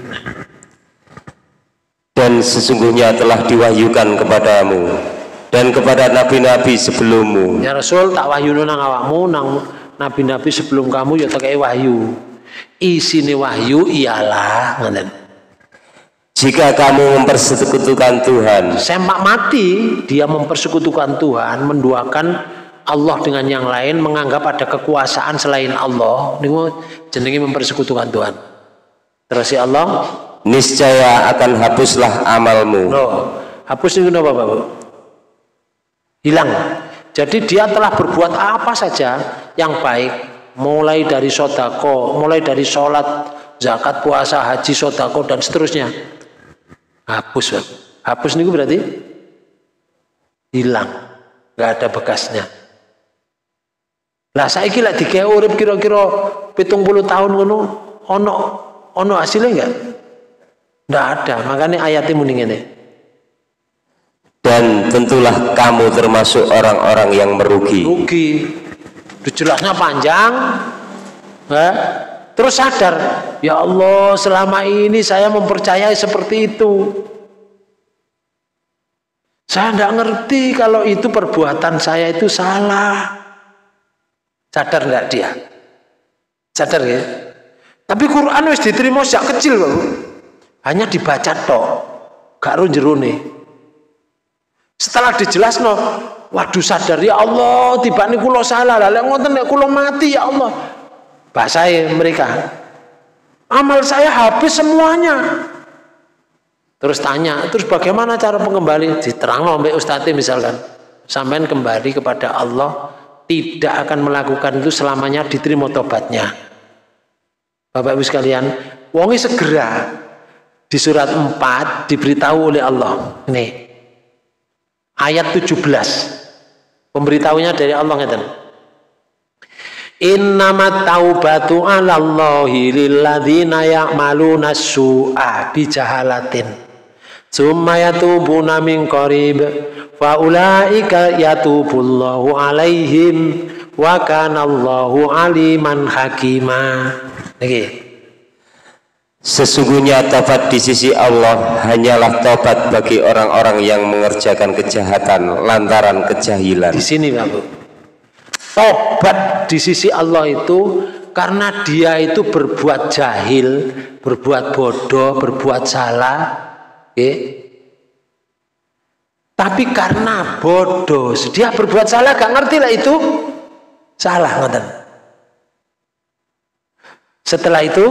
Dan sesungguhnya telah diwahyukan kepadamu dan kepada nabi-nabi sebelummu. Ya Rasul, tak wahyu nang awakmu, nang nabi-nabi sebelum kamu ya tak wahyu. Isine wahyu ialah ngoten. jika kamu mempersekutukan Tuhan. Sempak mati dia mempersekutukan Tuhan, menduakan Allah dengan yang lain, menganggap ada kekuasaan selain Allah. Niku jenenge mempersekutukan Tuhan. Terus ya Allah, niscaya akan hapuslah amalmu. Loh, hapus itu apa Bapak? Hilang. Jadi dia telah berbuat apa saja yang baik, mulai dari sodako, mulai dari sholat, zakat, puasa, haji, sodako dan seterusnya. Hapus, Bapak. Hapus itu berarti hilang, nggak ada bekasnya. Lah saiki lek dikek urip kira-kira 70 tahun ngono, ono hasilnya enggak? Enggak ada. Makanya ayatnya muni ngene. Dan tentulah kamu termasuk orang-orang yang merugi. Rugi. Jelasnya panjang. Terus sadar, ya Allah, selama ini saya mempercayai seperti itu. Saya enggak ngerti kalau itu perbuatan saya itu salah. Sadar enggak dia? Sadar ya? Tapi Quran wis diterima sejak kecil Bapak. Hanya dibaca tok, gak ro jerone. Setelah dijelasno, waduh sadar ya Allah, tibane kula salah. Lah lek ngoten nek kula mati ya Allah. Bahasa mereka. Amal saya habis semuanya. Terus tanya, terus bagaimana cara pengembali? Diterangno mbek ustadz misalkan. Sampean kembali kepada Allah, tidak akan melakukan itu selamanya, diterima tobatnya. Bapak Ibu sekalian, wongi segera di surat 4 diberitahu oleh Allah. Ini ayat 17. Pemberitahunya dari Allah ngeten. Innamat taubatu 'alallahi lilladzina ya'maluna su'a bijahalatin summa yatubuna min qarib fa ulaika yatubullahu 'alaihim wa kanallahu 'aliman hakima. Niki. Sesungguhnya taubat di sisi Allah hanyalah taubat bagi orang-orang yang mengerjakan kejahatan lantaran kejahilan. Di sini Bapak. Taubat di sisi Allah itu karena dia itu berbuat jahil, berbuat bodoh, berbuat salah. Tapi karena bodoh, dia berbuat salah, gak ngerti lah itu salah. Ngoten. Setelah itu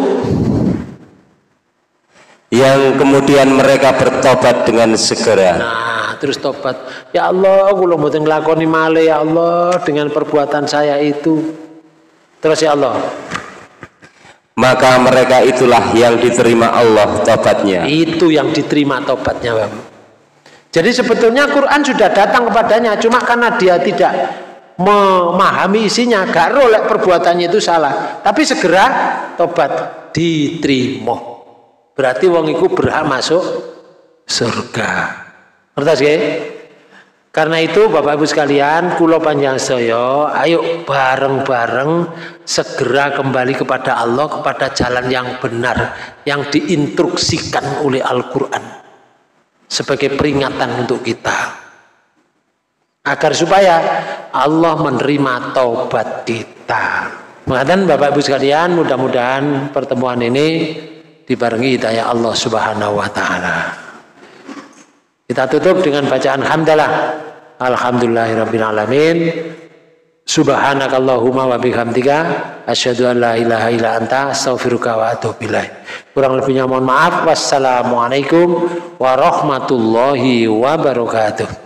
yang kemudian mereka bertobat dengan segera. Nah, terus tobat. Ya Allah, kula mboten nglakoni malih ya Allah dengan perbuatan saya itu. Terus ya Allah. Maka mereka itulah yang diterima Allah tobatnya. Itu yang diterima tobatnya, Bang. Jadi sebetulnya Quran sudah datang kepadanya, cuma karena dia tidak memahami isinya, gak rolek perbuatannya itu salah. Tapi segera tobat diterima. Berarti wong iku berhak masuk surga. Ngertos nggih? Karena itu Bapak Ibu sekalian, kula panjang saya, ayo bareng-bareng segera kembali kepada Allah, kepada jalan yang benar yang diinstruksikan oleh Al-Qur'an sebagai peringatan untuk kita. Agar supaya Allah menerima taubat kita. Mengatakan Bapak Ibu sekalian, mudah-mudahan pertemuan ini dibarengi hidayah Allah Subhanahu wa taala. Kita tutup dengan bacaan hamdalah. Alhamdulillahirabbil alamin. Subhanakallahumma wa bihamdika asyhadu an la ilaha illa anta astaghfiruka wa atubu ilaik. Kurang lebihnya mohon maaf. Wassalamualaikum warahmatullahi wabarakatuh.